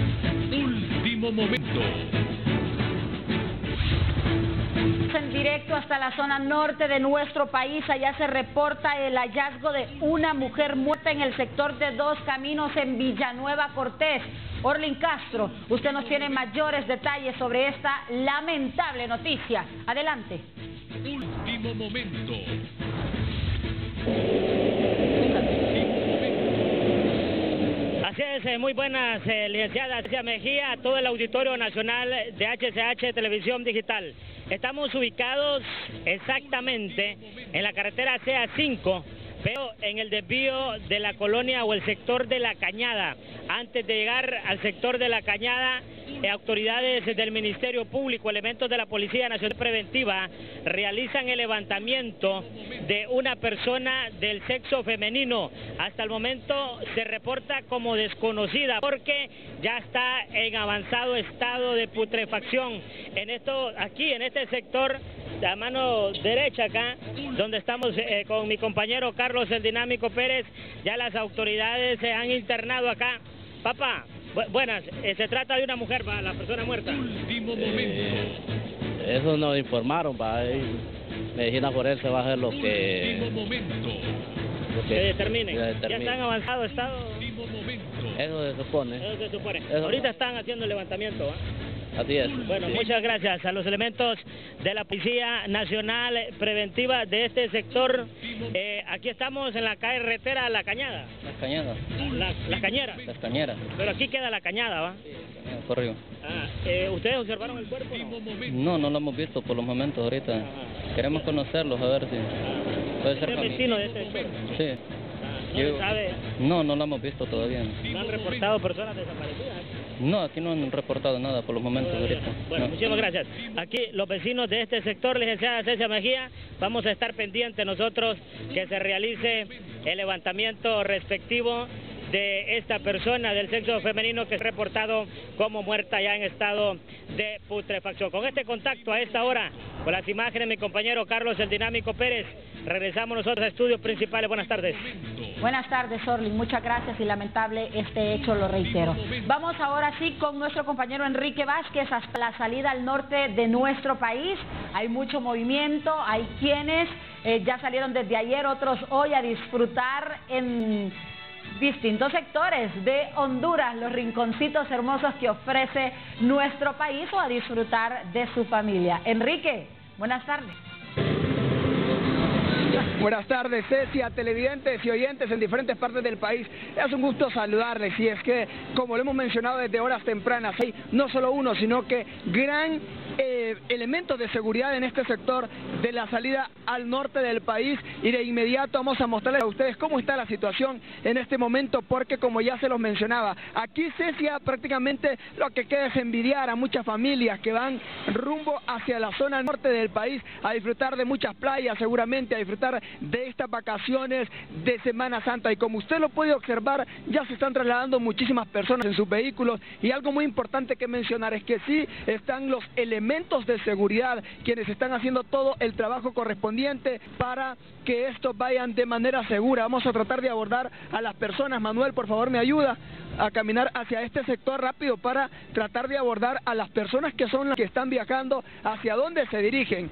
Speaker 7: Último momento.
Speaker 2: En directo paso hasta la zona norte de nuestro país. Allá se reporta el hallazgo de una mujer muerta en el sector de Dos Caminos en Villanueva Cortés. Orlin Castro, usted nos tiene mayores detalles sobre esta lamentable noticia. Adelante.
Speaker 7: Último momento.
Speaker 3: Así es, muy buenas, licenciada Cecia Mejía, a todo el Auditorio Nacional de HCH Televisión Digital. Estamos ubicados exactamente en la carretera CA5, pero en el desvío de la colonia o el sector de La Cañada. Antes de llegar al sector de La Cañada, autoridades del Ministerio Público, elementos de la Policía Nacional Preventiva, realizan el levantamiento de una persona del sexo femenino. Hasta el momento se reporta como desconocida porque ya está en avanzado estado de putrefacción. Aquí en este sector, a mano derecha acá, donde estamos con mi compañero Carlos el Dinámico Pérez, ya las autoridades se han internado acá. Papá, buenas, se trata de una mujer, ¿va? La persona muerta.
Speaker 7: Último momento.
Speaker 5: Eso nos informaron, ¿va? Medicina forense va a hacer lo que...
Speaker 7: Último momento.
Speaker 3: Que determine. Ya está en avanzado estado.
Speaker 7: Último momento.
Speaker 5: Eso se supone.
Speaker 3: Eso se supone.
Speaker 5: Eso.
Speaker 3: Ahorita están haciendo el levantamiento, ¿va?
Speaker 5: Así es.
Speaker 3: Bueno, muchas gracias a los elementos de la Policía Nacional Preventiva de este sector. Aquí estamos en la carretera La Cañada.
Speaker 5: Las Cañadas.
Speaker 3: La Cañera.
Speaker 5: Las Cañeras.
Speaker 3: Pero aquí queda La Cañada, ¿va?
Speaker 5: Corrió.
Speaker 3: ¿Ustedes observaron el cuerpo?
Speaker 5: No, no lo hemos visto por los momentos ahorita. Queremos conocerlos, a ver si puede ser
Speaker 3: ¿Es vecino de este sector?
Speaker 5: Sí.
Speaker 3: ¿No sabe?
Speaker 5: No, no lo hemos visto todavía.
Speaker 3: ¿No han reportado personas desaparecidas?
Speaker 5: No, aquí no han reportado nada por los momentos ahorita.
Speaker 3: Bueno,
Speaker 5: no.
Speaker 3: Muchísimas gracias. Aquí los vecinos de este sector, licenciada Cecia Mejía, vamos a estar pendientes nosotros que se realice el levantamiento respectivo de esta persona del sexo femenino que es reportado como muerta ya en estado de putrefacción. Con este contacto a esta hora, con las imágenes de mi compañero Carlos el Dinámico Pérez, regresamos nosotros a estudios principales. Buenas tardes.
Speaker 2: Buenas tardes, Orlin. Muchas gracias y lamentable este hecho, lo reitero. Vamos ahora sí con nuestro compañero Enrique Vázquez hasta la salida al norte de nuestro país. Hay mucho movimiento, hay quienes ya salieron desde ayer, otros hoy a disfrutar en distintos sectores de Honduras, los rinconcitos hermosos que ofrece nuestro país o a disfrutar de su familia. Enrique, buenas tardes.
Speaker 10: Buenas tardes, Cecia, televidentes y oyentes en diferentes partes del país. Es un gusto saludarles y es que, como lo hemos mencionado desde horas tempranas, hay no solo uno, sino que gran elementos de seguridad en este sector de la salida al norte del país, y de inmediato vamos a mostrarles a ustedes cómo está la situación en este momento, porque como ya se los mencionaba, aquí, Cecia, prácticamente lo que queda es envidiar a muchas familias que van rumbo hacia la zona norte del país a disfrutar de muchas playas, seguramente a disfrutar de estas vacaciones de Semana Santa, y como usted lo puede observar, ya se están trasladando muchísimas personas en sus vehículos, y algo muy importante que mencionar es que sí están los elementos de seguridad quienes están haciendo todo el trabajo correspondiente para que estos vayan de manera segura. Vamos a tratar de abordar a las personas. Manuel, por favor, me ayuda a caminar hacia este sector rápido para tratar de abordar a las personas que son las que están viajando, hacia dónde se dirigen.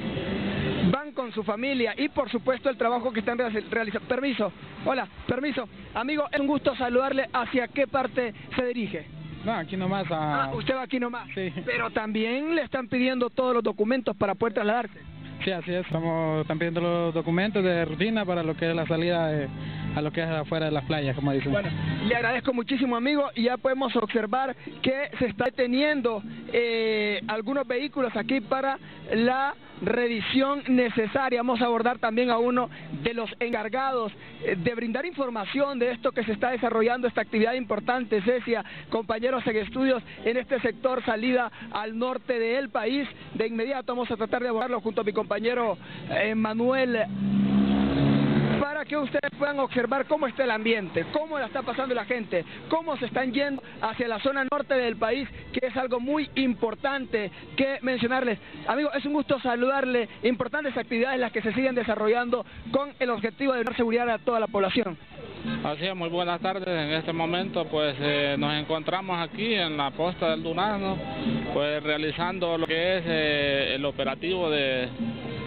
Speaker 10: Van con su familia y por supuesto el trabajo que están realizando. Permiso, hola, permiso. Amigo, es un gusto saludarle. ¿Hacia qué parte se dirige?
Speaker 9: No, aquí nomás.
Speaker 10: Usted va aquí nomás.
Speaker 9: Sí.
Speaker 10: Pero también le están pidiendo todos los documentos para poder trasladarse.
Speaker 9: Sí, así es. Están pidiendo los documentos de rutina para lo que es la salida a lo que es afuera de las playas, como dicen.
Speaker 10: Bueno, le agradezco muchísimo, amigo, y ya podemos observar que se está deteniendo algunos vehículos aquí para la revisión necesaria. Vamos a abordar también a uno de los encargados de brindar información de esto que se está desarrollando, esta actividad importante, Cecia, compañeros en estudios en este sector salida al norte del país. De inmediato vamos a tratar de abordarlo junto a mi compañero Manuel, para que ustedes puedan observar cómo está el ambiente, cómo la está pasando la gente, cómo se están yendo hacia la zona norte del país, que es algo muy importante que mencionarles. Amigos, es un gusto saludarle. Importantes actividades las que se siguen desarrollando con el objetivo de dar seguridad a toda la población.
Speaker 6: Así es, muy buenas tardes. En este momento pues nos encontramos aquí en la posta del Durazno, pues realizando lo que es el operativo de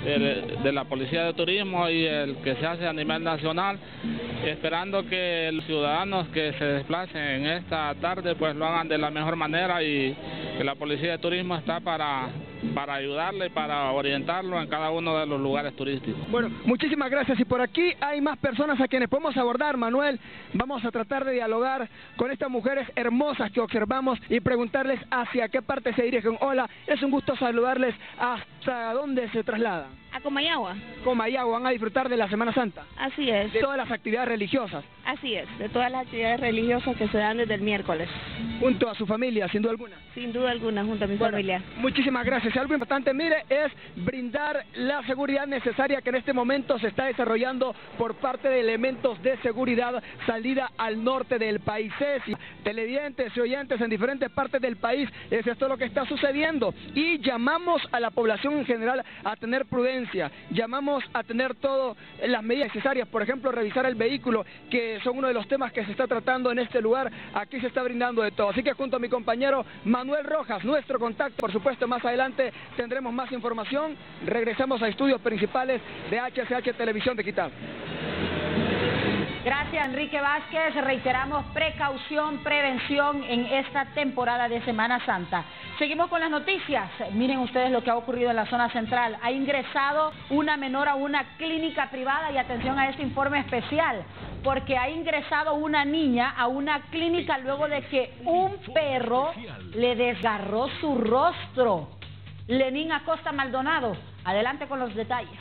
Speaker 6: de la Policía de Turismo y el que se hace a nivel nacional, esperando que los ciudadanos que se desplacen en esta tarde pues lo hagan de la mejor manera, y que la Policía de Turismo está para ayudarle, para orientarlo en cada uno de los lugares turísticos.
Speaker 10: Bueno, muchísimas gracias. Y por aquí hay más personas a quienes podemos abordar, Manuel. Vamos a tratar de dialogar con estas mujeres hermosas que observamos y preguntarles hacia qué parte se dirigen. Hola, es un gusto saludarles. ¿Hasta dónde se trasladan?
Speaker 4: A Comayagua.
Speaker 10: Comayagua, van a disfrutar de la Semana Santa.
Speaker 4: Así es.
Speaker 10: De todas las actividades religiosas.
Speaker 4: Así es, de todas las actividades religiosas que se dan desde el miércoles.
Speaker 10: Junto a su familia, sin duda alguna.
Speaker 4: Sin duda alguna, junto a mi familia.
Speaker 10: Muchísimas gracias. Algo importante, mire, es brindar la seguridad necesaria que en este momento se está desarrollando por parte de elementos de seguridad salida al norte del país. Televidentes y oyentes en diferentes partes del país, es esto lo que está sucediendo. Y llamamos a la población en general a tener prudencia, llamamos a tener todas las medidas necesarias, por ejemplo, revisar el vehículo, que son uno de los temas que se está tratando en este lugar. Aquí se está brindando de todo. Así que junto a mi compañero Manuel Rojas, nuestro contacto, por supuesto, más adelante tendremos más información. Regresamos a estudios principales de HCH Televisión Digital.
Speaker 2: Gracias, Enrique Vázquez. Reiteramos precaución, prevención en esta temporada de Semana Santa. Seguimos con las noticias. Miren ustedes lo que ha ocurrido en la zona central. Ha ingresado una menor a una clínica privada, y atención a este informe especial, porque ha ingresado una niña a una clínica luego de que un perro le desgarró su rostro. Lenín Acosta Maldonado, adelante con los detalles.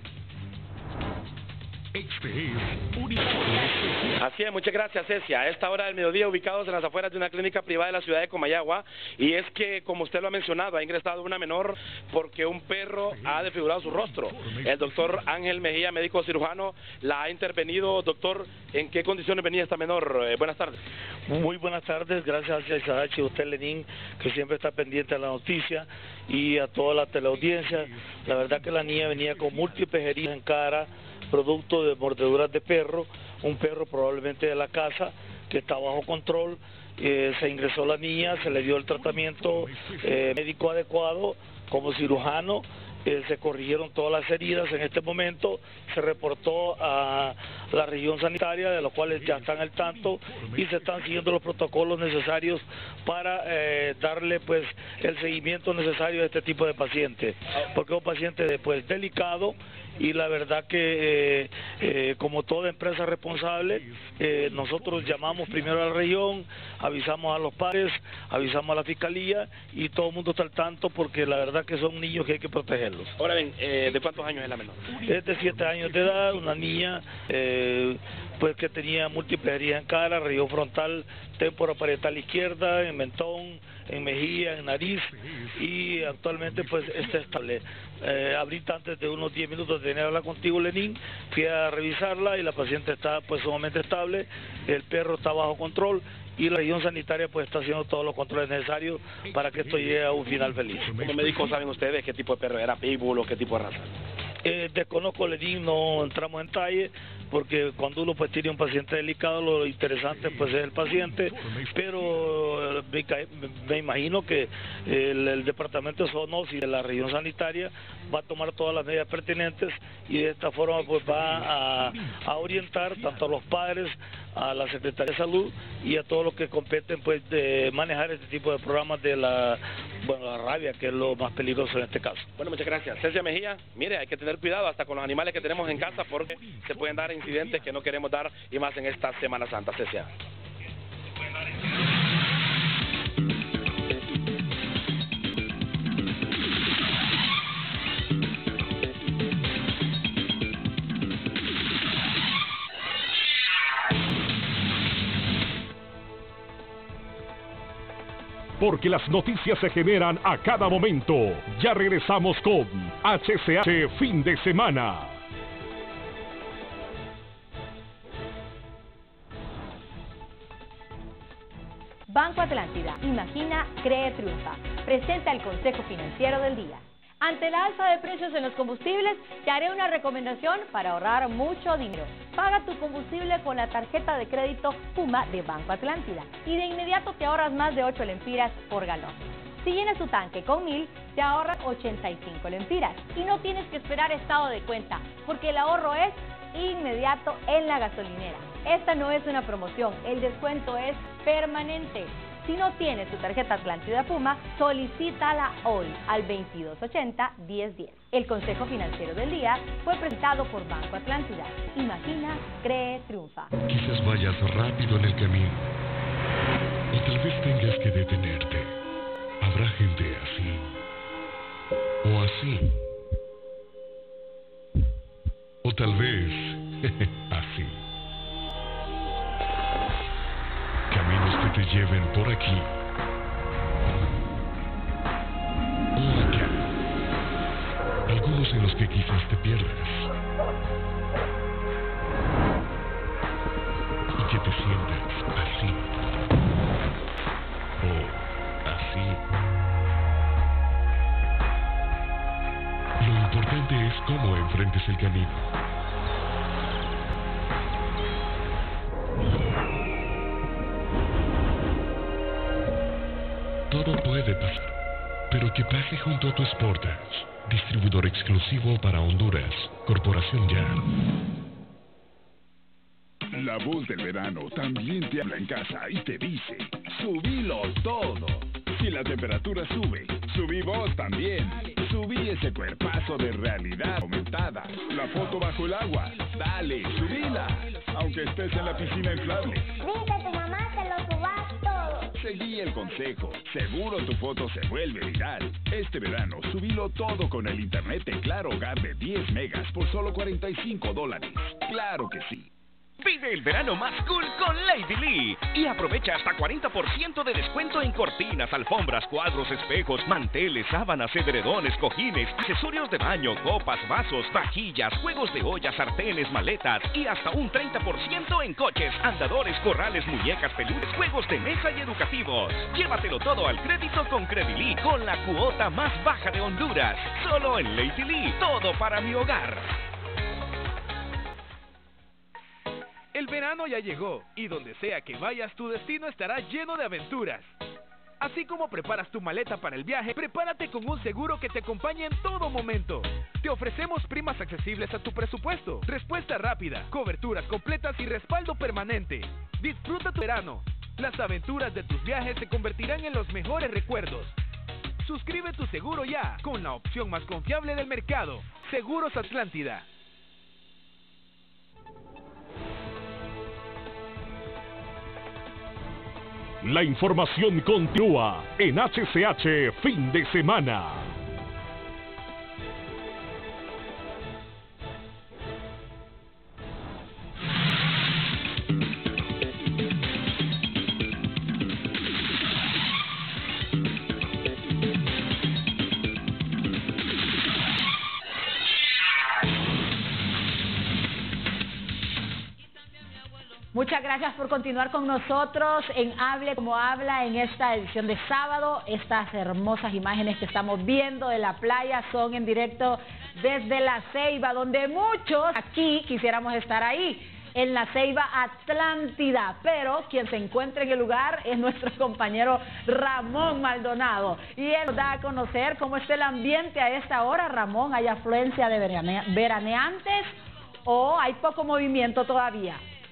Speaker 8: Así es, muchas gracias, Cecia. A esta hora del mediodía, ubicados en las afueras de una clínica privada de la ciudad de Comayagua, y es que, como usted lo ha mencionado, ha ingresado una menor porque un perro ha desfigurado su rostro. El doctor Ángel Mejía, médico cirujano, la ha intervenido. Doctor, ¿en qué condiciones venía esta menor? Buenas tardes.
Speaker 11: Muy buenas tardes, gracias a HCH, usted, Lenín, que siempre está pendiente de la noticia, y a toda la teleaudiencia. La verdad que la niña venía con múltiples heridas en cara, producto de mordeduras de perro, un perro probablemente de la casa que está bajo control. Se ingresó la niña, se le dio el tratamiento médico adecuado como cirujano. Se corrigieron todas las heridas en este momento, se reportó a la región sanitaria, de los cuales ya están al tanto, y se están siguiendo los protocolos necesarios para darle pues el seguimiento necesario a este tipo de pacientes, porque es un paciente pues delicado, y la verdad que como toda empresa responsable, nosotros llamamos primero a la región, avisamos a los padres, avisamos a la fiscalía, y todo el mundo está al tanto, porque la verdad que son niños que hay que protegerlos.
Speaker 8: Ahora bien, ¿de cuántos años es la menor?
Speaker 11: Es de 7 años de edad, una niña pues que tenía múltiples heridas en cara, región frontal, témpora parietal izquierda, en mentón, en mejilla, en nariz, y actualmente pues está estable. Ahorita, antes de unos 10 minutos de hablar contigo, Lenín, fui a revisarla y la paciente está pues sumamente estable, el perro está bajo control, y la región sanitaria pues está haciendo todos los controles necesarios para que esto llegue a un final feliz.
Speaker 8: Como médicos, ¿saben ustedes qué tipo de perro era? ¿Pitbull o qué tipo de raza?
Speaker 11: Desconozco, Lenín, no entramos en detalle, porque cuando uno pues tiene un paciente delicado, lo interesante pues es el paciente, pero me imagino que el departamento de zoonosis de la región sanitaria va a tomar todas las medidas pertinentes, y de esta forma pues va a orientar tanto a los padres, a la Secretaría de Salud y a todos los que competen pues de manejar este tipo de programas de la rabia, que es lo más peligroso en este caso.
Speaker 8: Bueno, muchas gracias. Cecia Mejía, mire, hay que tener cuidado hasta con los animales que tenemos en casa, porque se pueden dar incidentes que no queremos dar, y más en esta Semana Santa, Cecia.
Speaker 24: Porque las noticias se generan a cada momento. Ya regresamos con HCH Fin de Semana.
Speaker 25: Banco Atlántida, imagina, cree, triunfa. Presenta el Consejo Financiero del Día. Ante la alza de precios en los combustibles, te haré una recomendación para ahorrar mucho dinero. Paga tu combustible con la tarjeta de crédito Puma de Banco Atlántida y de inmediato te ahorras más de 8 lempiras por galón. Si llenas tu tanque con 1000, te ahorras 85 lempiras. Y no tienes que esperar estado de cuenta, porque el ahorro es inmediato en la gasolinera. Esta no es una promoción, el descuento es permanente. Si no tienes tu tarjeta Atlántida Puma, solicítala hoy al 2280-1010. El Consejo Financiero del Día fue presentado por Banco Atlántida. Imagina, cree, triunfa.
Speaker 24: Quizás vayas rápido en el camino, o tal vez tengas que detenerte. Habrá gente así, o así, o tal vez así. Caminos que te lleven por aquí o acá. Algunos en los que quizás te pierdas y que te sientas así o así. Lo importante es cómo enfrentes el camino. Todo puede pasar, pero que pase junto a tu Sportage, distribuidor exclusivo para Honduras, Corporación YAR.
Speaker 12: La voz del verano también te habla en casa y te dice, subilo todo. Si la temperatura sube, subí vos también. Subí ese cuerpazo de realidad aumentada. La foto bajo el agua, dale, subila. Aunque estés en la piscina inflable.
Speaker 13: Dice tu mamá que lo subas todo.
Speaker 12: Seguí el consejo, seguro tu foto se vuelve viral. Este verano, subilo todo con el internet de Claro Hogar de 10 megas por solo $45. Claro que sí.
Speaker 14: Vive el verano más cool con Lady Lee y aprovecha hasta 40% de descuento en cortinas, alfombras, cuadros, espejos, manteles, sábanas, edredones, cojines, accesorios de baño, copas, vasos, vajillas, juegos de olla, sartenes, maletas y hasta un 30% en coches, andadores, corrales, muñecas, peluches, juegos de mesa y educativos. Llévatelo todo al crédito con Credilí con la cuota más baja de Honduras. Solo en Lady Lee, todo para mi hogar.
Speaker 15: El verano ya llegó y donde sea que vayas tu destino estará lleno de aventuras. Así como preparas tu maleta para el viaje, prepárate con un seguro que te acompañe en todo momento. Te ofrecemos primas accesibles a tu presupuesto, respuesta rápida, coberturas completas y respaldo permanente. Disfruta tu verano. Las aventuras de tus viajes se convertirán en los mejores recuerdos. Suscribe tu seguro ya con la opción más confiable del mercado, Seguros Atlántida.
Speaker 24: La información continúa en HCH Fin de Semana.
Speaker 2: Muchas gracias por continuar con nosotros en Hable Como Habla en esta edición de sábado. Estas hermosas imágenes que estamos viendo de la playa son en directo desde La Ceiba, donde muchos aquí quisiéramos estar ahí, en La Ceiba Atlántida. Pero quien se encuentra en el lugar es nuestro compañero Ramón Maldonado. Y él nos da a conocer cómo está el ambiente a esta hora. Ramón, ¿hay afluencia de veraneantes o hay poco movimiento todavía?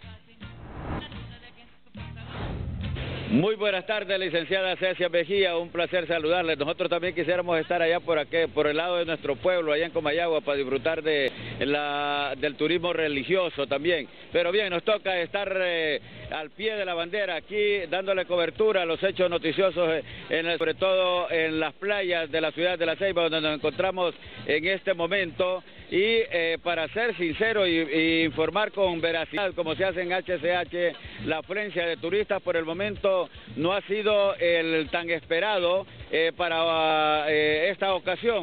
Speaker 16: Muy buenas tardes, licenciada Cecia Mejía, un placer saludarle. Nosotros también quisiéramos estar allá por el lado de nuestro pueblo, allá en Comayagua, para disfrutar del turismo religioso también. Pero bien, nos toca estar al pie de la bandera, aquí dándole cobertura a los hechos noticiosos, sobre todo en las playas de la ciudad de La Ceiba, donde nos encontramos en este momento. Y para ser sincero y informar con veracidad, como se hace en HCH, la afluencia de turistas por el momento no ha sido el tan esperado para esta ocasión.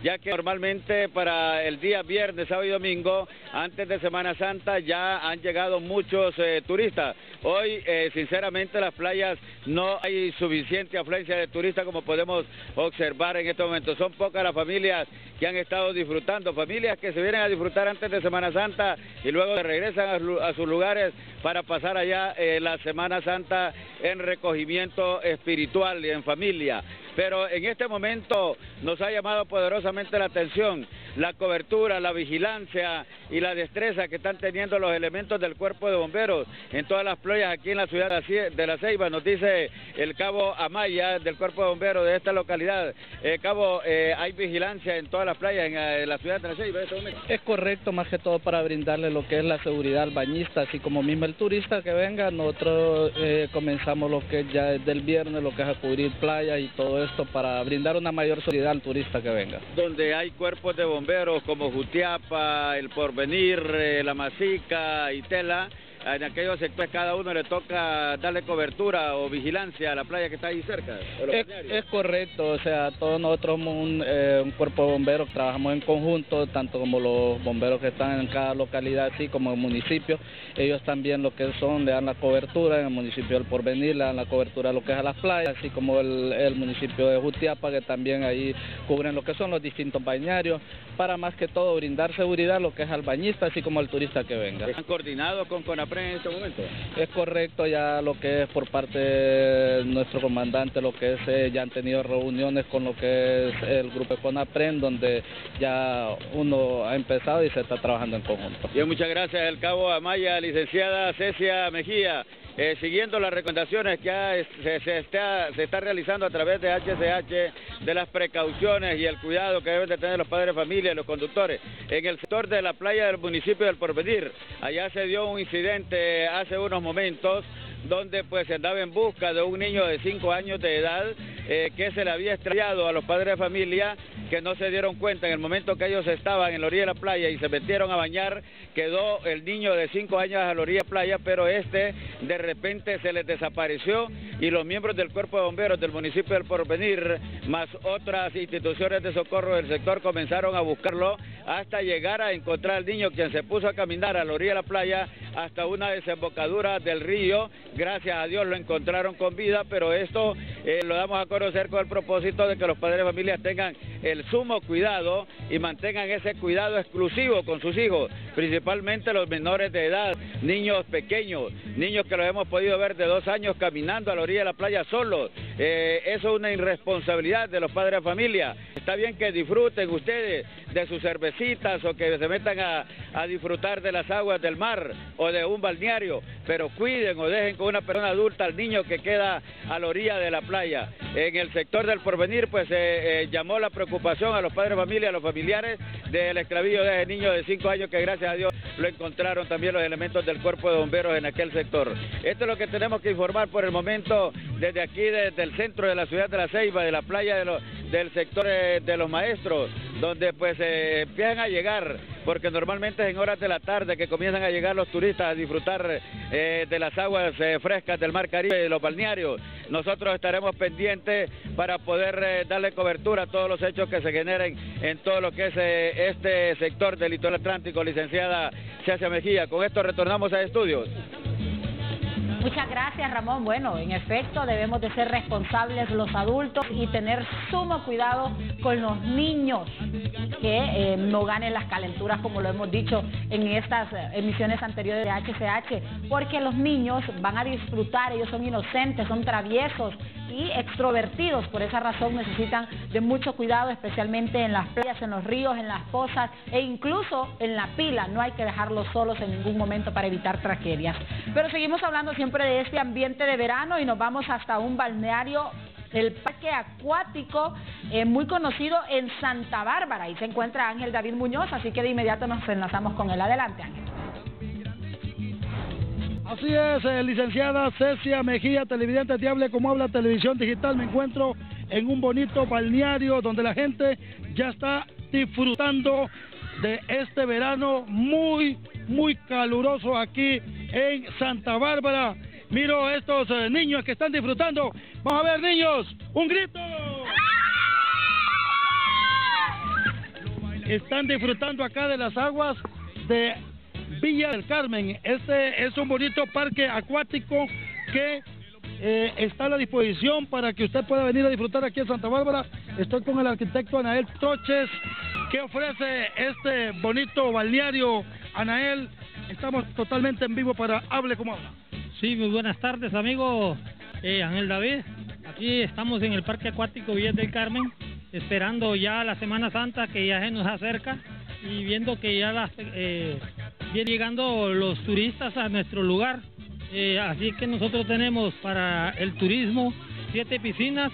Speaker 16: ya que normalmente para el día viernes, sábado y domingo, antes de Semana Santa, ya han llegado muchos turistas. Hoy, sinceramente, las playas no hay suficiente afluencia de turistas como podemos observar en este momento. Son pocas las familias que han estado disfrutando, familias que se vienen a disfrutar antes de Semana Santa y luego regresan a sus lugares para pasar allá la Semana Santa en recogimiento espiritual y en familia. Pero en este momento nos ha llamado poderosamente la atención la cobertura, la vigilancia y la destreza que están teniendo los elementos del Cuerpo de Bomberos en todas las playas aquí en la ciudad de La Ceiba. Nos dice el cabo Amaya del Cuerpo de Bomberos de esta localidad. Cabo, ¿hay vigilancia en todas las playas en la ciudad de La Ceiba?
Speaker 9: Es correcto, más que todo para brindarle lo que es la seguridad al bañista, así como mismo el turista que venga. Nosotros comenzamos lo que ya es del viernes, lo que es a cubrir playas y todo esto para brindar una mayor seguridad al turista que venga.
Speaker 16: Donde hay cuerpos de bomberos como Jutiapa, El Porvenir, La Masica y Tela, en aquellos sectores cada uno le toca darle cobertura o vigilancia a la playa que está ahí cerca.
Speaker 9: Es correcto, o sea, todos nosotros somos un cuerpo de bomberos, trabajamos en conjunto, tanto como los bomberos que están en cada localidad, así como en el municipio. Ellos también lo que son, le dan la cobertura, en el municipio del Porvenir le dan la cobertura a lo que es a las playas, así como el municipio de Jutiapa, que también ahí cubren lo que son los distintos bañarios, para más que todo brindar seguridad a lo que es al bañista, así como al turista que venga.
Speaker 16: ¿Han coordinado con CONAPRED en este momento?
Speaker 9: Es correcto, ya lo que es por parte de nuestro comandante, lo que es, ya han tenido reuniones con lo que es el grupo de CONAPRED, donde ya uno ha empezado y se está trabajando en conjunto.
Speaker 16: Bien, muchas gracias, el cabo Amaya, licenciada Cecia Mejía. Siguiendo las recomendaciones que se está realizando a través de HCH, de las precauciones y el cuidado que deben de tener los padres de familia y los conductores. En el sector de la playa del municipio del Porvenir, allá se dio un incidente hace unos momentos, donde pues se andaba en busca de un niño de 5 años de edad que se le había estrellado a los padres de familia, que no se dieron cuenta en el momento que ellos estaban en la orilla de la playa y se metieron a bañar. Quedó el niño de 5 años a la orilla de la playa, pero de repente se les desapareció y los miembros del Cuerpo de Bomberos del municipio del Porvenir, más otras instituciones de socorro del sector, comenzaron a buscarlo hasta llegar a encontrar al niño, quien se puso a caminar a la orilla de la playa hasta una desembocadura del río. Gracias a Dios lo encontraron con vida, pero esto lo damos a conocer con el propósito de que los padres de familia tengan el sumo cuidado y mantengan ese cuidado exclusivo con sus hijos, principalmente los menores de edad, niños pequeños, niños que los hemos podido ver de 2 años caminando a la orilla de la playa solos. Eso es una irresponsabilidad de los padres de familia. Está bien que disfruten ustedes de sus cervecitas o que se metan a disfrutar de las aguas del mar o de un balneario, pero cuiden o dejen con una persona adulta al niño que queda a la orilla de la playa. En el sector del Porvenir pues llamó la preocupación a los padres de familia, a los familiares del extravío de ese niño de 5 años que gracias a Dios lo encontraron también los elementos del Cuerpo de Bomberos en aquel sector. Esto es lo que tenemos que informar por el momento desde aquí, desde el centro de la ciudad de La Ceiba, de la playa del sector de Los Maestros, donde pues empiezan a llegar, porque normalmente es en horas de la tarde que comienzan a llegar los turistas a disfrutar de las aguas frescas del Mar Caribe y de los balnearios. Nosotros estaremos pendientes para poder darle cobertura a todos los hechos que se generen en todo lo que es este sector del litoral atlántico, licenciada Cecia Mejía. Con esto retornamos a estudios.
Speaker 2: Muchas gracias, Ramón. Bueno, en efecto, debemos de ser responsables los adultos y tener sumo cuidado con los niños, que no ganen las calenturas, como lo hemos dicho en estas emisiones anteriores de HCH, porque los niños van a disfrutar, ellos son inocentes, son traviesos y extrovertidos. Por esa razón necesitan de mucho cuidado, especialmente en las playas, en los ríos, en las pozas e incluso en la pila. No hay que dejarlos solos en ningún momento para evitar tragedias. Pero seguimos hablando siempre de este ambiente de verano y nos vamos hasta un balneario, el parque acuático muy conocido en Santa Bárbara. Ahí se encuentra Ángel David Muñoz, así que de inmediato nos enlazamos con él. Adelante, Ángel.
Speaker 17: Así es, licenciada Cecia Mejía, televidente de Hable Como Habla Televisión Digital. Me encuentro en un bonito balneario donde la gente ya está disfrutando de este verano muy caluroso aquí en Santa Bárbara. Miro estos niños que están disfrutando. Vamos a ver, niños, un grito. están disfrutando acá de las aguas de Villa del Carmen. Este es un bonito parque acuático que está a la disposición para que usted pueda venir a disfrutar aquí en Santa Bárbara. Estoy con el arquitecto Anael Troches. ¿Qué ofrece este bonito balneario, Anael? Estamos totalmente en vivo para Hable Como Habla.
Speaker 18: Sí, muy buenas tardes, amigo Ángel David. Aquí estamos en el Parque Acuático Villa del Carmen, esperando ya la Semana Santa que ya se nos acerca y viendo que ya vienen llegando los turistas a nuestro lugar. Así que nosotros tenemos para el turismo 7 piscinas,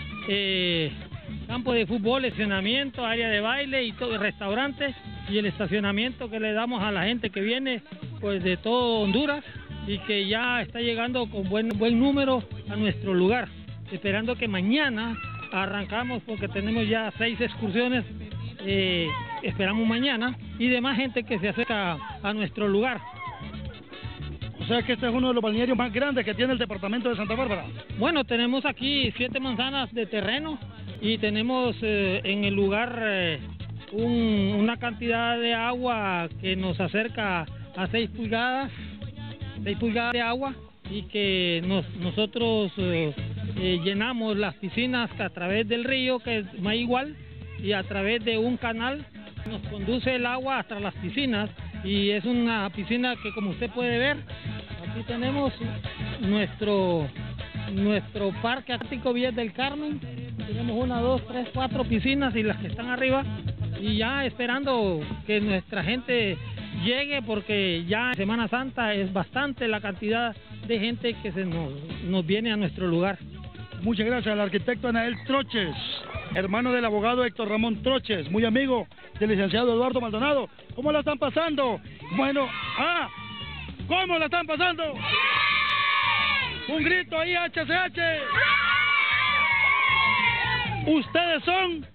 Speaker 18: campo de fútbol, estacionamiento, área de baile y todo, restaurantes, y el estacionamiento que le damos a la gente que viene pues de todo Honduras y que ya está llegando con buen número a nuestro lugar, esperando que mañana arrancamos porque tenemos ya 6 excursiones, esperamos mañana, y demás gente que se acerca a nuestro lugar.
Speaker 17: O sea que este es uno de los balnearios más grandes que tiene el departamento de Santa Bárbara.
Speaker 18: Bueno, tenemos aquí 7 manzanas de terreno y tenemos en el lugar una cantidad de agua que nos acerca a 6 pulgadas de agua, y que nosotros llenamos las piscinas a través del río, que es más igual, y a través de un canal nos conduce el agua hasta las piscinas, y es una piscina que, como usted puede ver, aquí tenemos nuestro parque acuático Villa del Carmen. Tenemos 1, 2, 3, 4 piscinas y las que están arriba, y ya esperando que nuestra gente llegue, porque ya en Semana Santa es bastante la cantidad de gente que nos viene a nuestro lugar.
Speaker 17: Muchas gracias al arquitecto Anael Troches, hermano del abogado Héctor Ramón Troches, muy amigo del licenciado Eduardo Maldonado. ¿Cómo la están pasando? Bueno, ¿cómo la están pasando? Un grito ahí, HCH. ¿Ustedes son?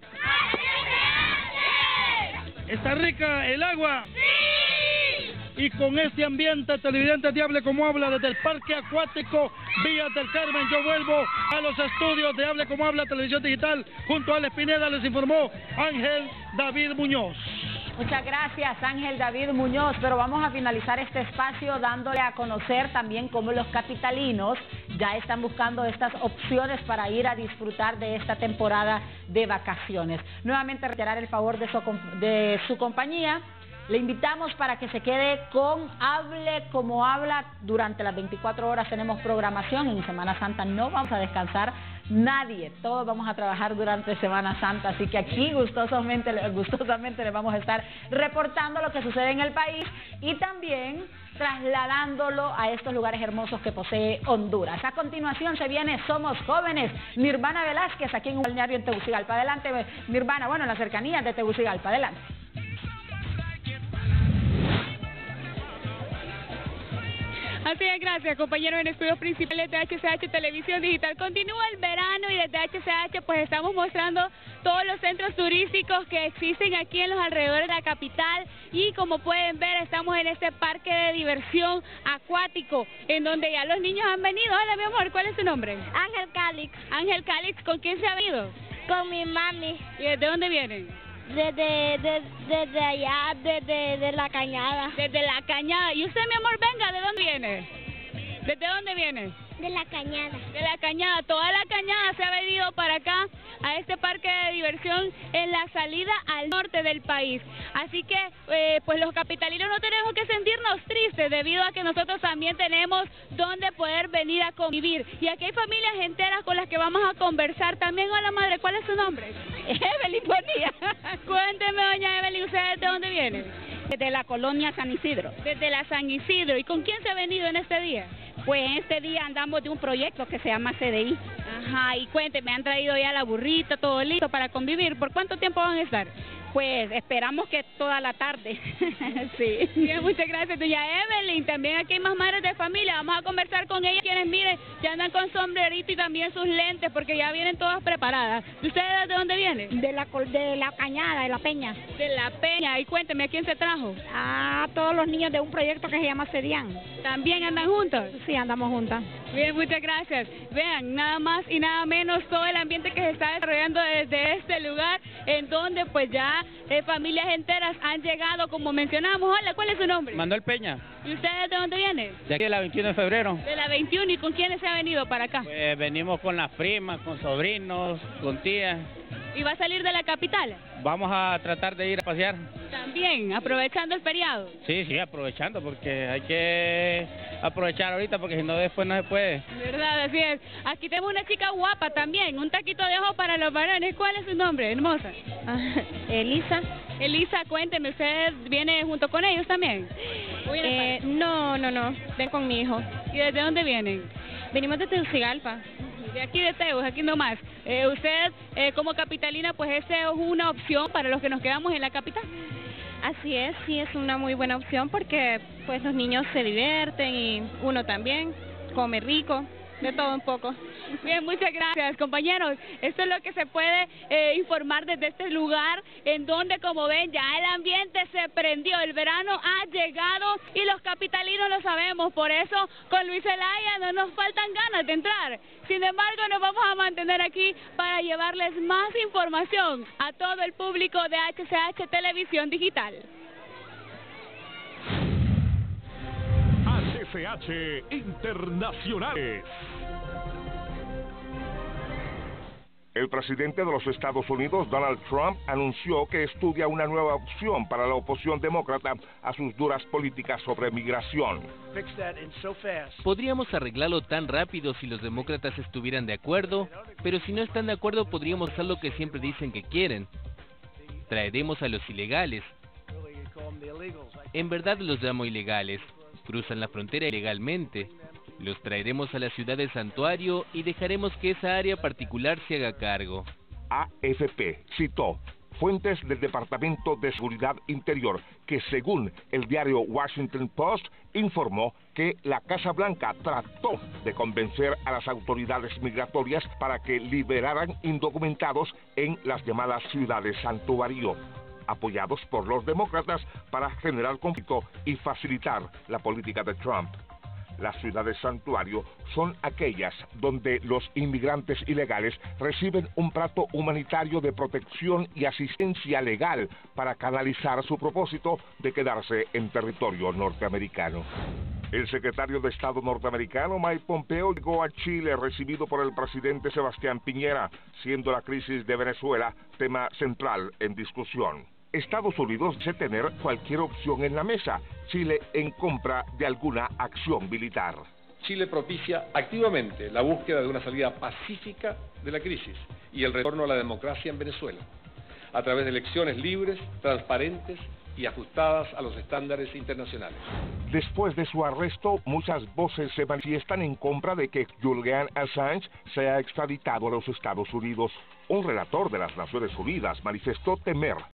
Speaker 17: ¿Está rica el agua? Y con este ambiente, televidente de Hable Como Habla, desde el Parque Acuático Villa del Carmen, yo vuelvo a los estudios de Hable Como Habla, Televisión Digital. Junto a Alex Pineda les informó Ángel David Muñoz.
Speaker 2: Muchas gracias, Ángel David Muñoz, pero vamos a finalizar este espacio dándole a conocer también cómo los capitalinos ya están buscando estas opciones para ir a disfrutar de esta temporada de vacaciones. Nuevamente reiterar el favor de su compañía. Le invitamos para que se quede con Hable Como Habla. Durante las 24 horas tenemos programación. En Semana Santa no vamos a descansar nadie. Todos vamos a trabajar durante Semana Santa. Así que aquí gustosamente les vamos a estar reportando lo que sucede en el país y también trasladándolo a estos lugares hermosos que posee Honduras. A continuación se viene Somos Jóvenes, Nirvana Velázquez, aquí en un balneario en Tegucigalpa. Adelante, Nirvana, bueno, en las cercanías de Tegucigalpa. Adelante.
Speaker 19: Así es, gracias, compañeros. En estudios principales de HCH Televisión Digital continúa el verano y desde HCH pues estamos mostrando todos los centros turísticos que existen aquí en los alrededores de la capital, y como pueden ver estamos en este parque de diversión acuático en donde ya los niños han venido. Hola, mi amor, ¿cuál es tu nombre?
Speaker 13: Ángel Calix.
Speaker 19: Ángel Calix, ¿con quién se ha venido?
Speaker 13: Con mi mami.
Speaker 19: ¿Y desde dónde vienen?
Speaker 13: Desde allá, desde la Cañada.
Speaker 19: Desde la Cañada. ¿Y usted, mi amor, venga, de dónde viene? ¿Desde dónde viene?
Speaker 13: De la Cañada.
Speaker 19: De la Cañada. Toda la Cañada se ha venido para acá, a este parque de diversión en la salida al norte del país. Así que, pues los capitalinos no tenemos que sentirnos tristes, debido a que nosotros también tenemos donde poder venir a convivir. Y aquí hay familias enteras con las que vamos a conversar también. Hola, madre, ¿cuál es su nombre?
Speaker 20: Evelyn, buen día.
Speaker 19: Cuénteme, doña Evelyn, ¿usted de dónde viene?
Speaker 20: Desde la colonia San Isidro.
Speaker 19: Desde la San Isidro. ¿Y con quién se ha venido en este día?
Speaker 20: Pues en este día andamos de un proyecto que se llama CDI.
Speaker 19: Ajá, y cuénteme, ¿han traído ya la burrita, todo listo para convivir? ¿Por cuánto tiempo van a estar?
Speaker 20: Pues esperamos que toda la tarde.
Speaker 19: Sí. Bien, muchas gracias, doña Evelyn. También aquí hay más madres de familia. Vamos a conversar con ellas, quienes miren, ya andan con sombrerito y también sus lentes, porque ya vienen todas preparadas. ¿Ustedes de dónde vienen?
Speaker 20: De la Cañada, de la Peña.
Speaker 19: De la Peña. Y cuénteme, ¿a quién se trajo?
Speaker 20: A todos los niños de un proyecto que se llama CEDIAN.
Speaker 19: ¿También andan juntos?
Speaker 20: Sí, andamos juntas.
Speaker 19: Bien, muchas gracias. Vean, nada más y nada menos todo el ambiente que se está desarrollando desde este lugar, en donde pues ya ya familias enteras han llegado, como mencionamos. Hola, ¿cuál es su nombre?
Speaker 1: Manuel Peña.
Speaker 19: ¿Y usted de dónde viene?
Speaker 1: De aquí de la 21 de febrero.
Speaker 19: De la 21, ¿y con quiénes se ha venido para acá?
Speaker 1: Pues venimos con las primas, con sobrinos, con tías.
Speaker 19: ¿Y va a salir de la capital?
Speaker 1: Vamos a tratar de ir a pasear.
Speaker 19: También, aprovechando el feriado.
Speaker 1: Sí, aprovechando, porque hay que aprovechar ahorita, porque si no después no se puede.
Speaker 19: ¿Verdad? Así es. Aquí tenemos una chica guapa también, un taquito de ojo para los varones. ¿Cuál es su nombre, hermosa?
Speaker 7: Elisa.
Speaker 19: Elisa, cuénteme, ¿usted viene junto con ellos también?
Speaker 7: No, ven con mi hijo.
Speaker 19: ¿Y desde dónde vienen?
Speaker 7: Venimos de Tegucigalpa.
Speaker 19: De aquí de Tegus, aquí nomás. Usted, como capitalina, pues esa es una opción para los que nos quedamos en la capital.
Speaker 7: Así es, sí, es una muy buena opción porque pues los niños se divierten y uno también come rico, de todo un poco.
Speaker 19: Bien, muchas gracias, compañeros. Esto es lo que se puede informar desde este lugar, en donde, como ven, ya el ambiente se prendió, el verano ha llegado y los capitalinos lo sabemos. Por eso, con Luis Zelaya no nos faltan ganas de entrar. Sin embargo, nos vamos a mantener aquí para llevarles más información a todo el público de HCH Televisión Digital.
Speaker 21: HCH Internacionales.
Speaker 22: El presidente de los Estados Unidos, Donald Trump, anunció que estudia una nueva opción para la oposición demócrata a sus duras políticas sobre migración.
Speaker 23: Podríamos arreglarlo tan rápido si los demócratas estuvieran de acuerdo, pero si no están de acuerdo podríamos hacer lo que siempre dicen que quieren. Traeremos a los ilegales. En verdad los llamo ilegales. Cruzan la frontera ilegalmente. Los traeremos a la ciudad de Santuario y dejaremos que esa área particular se haga cargo.
Speaker 22: AFP citó fuentes del Departamento de Seguridad Interior que, según el diario Washington Post, informó que la Casa Blanca trató de convencer a las autoridades migratorias para que liberaran indocumentados en las llamadas ciudades santuario, apoyados por los demócratas para generar conflicto y facilitar la política de Trump. Las ciudades santuario son aquellas donde los inmigrantes ilegales reciben un trato humanitario de protección y asistencia legal para canalizar su propósito de quedarse en territorio norteamericano. El secretario de Estado norteamericano, Mike Pompeo, llegó a Chile recibido por el presidente Sebastián Piñera, siendo la crisis de Venezuela tema central en discusión. Estados Unidos dice tener cualquier opción en la mesa, Chile en compra de alguna acción militar.
Speaker 26: Chile propicia activamente la búsqueda de una salida pacífica de la crisis y el retorno a la democracia en Venezuela, a través de elecciones libres, transparentes y ajustadas a los estándares internacionales.
Speaker 22: Después de su arresto, muchas voces se manifiestan en contra de que Julian Assange sea extraditado a los Estados Unidos. Un relator de las Naciones Unidas manifestó temer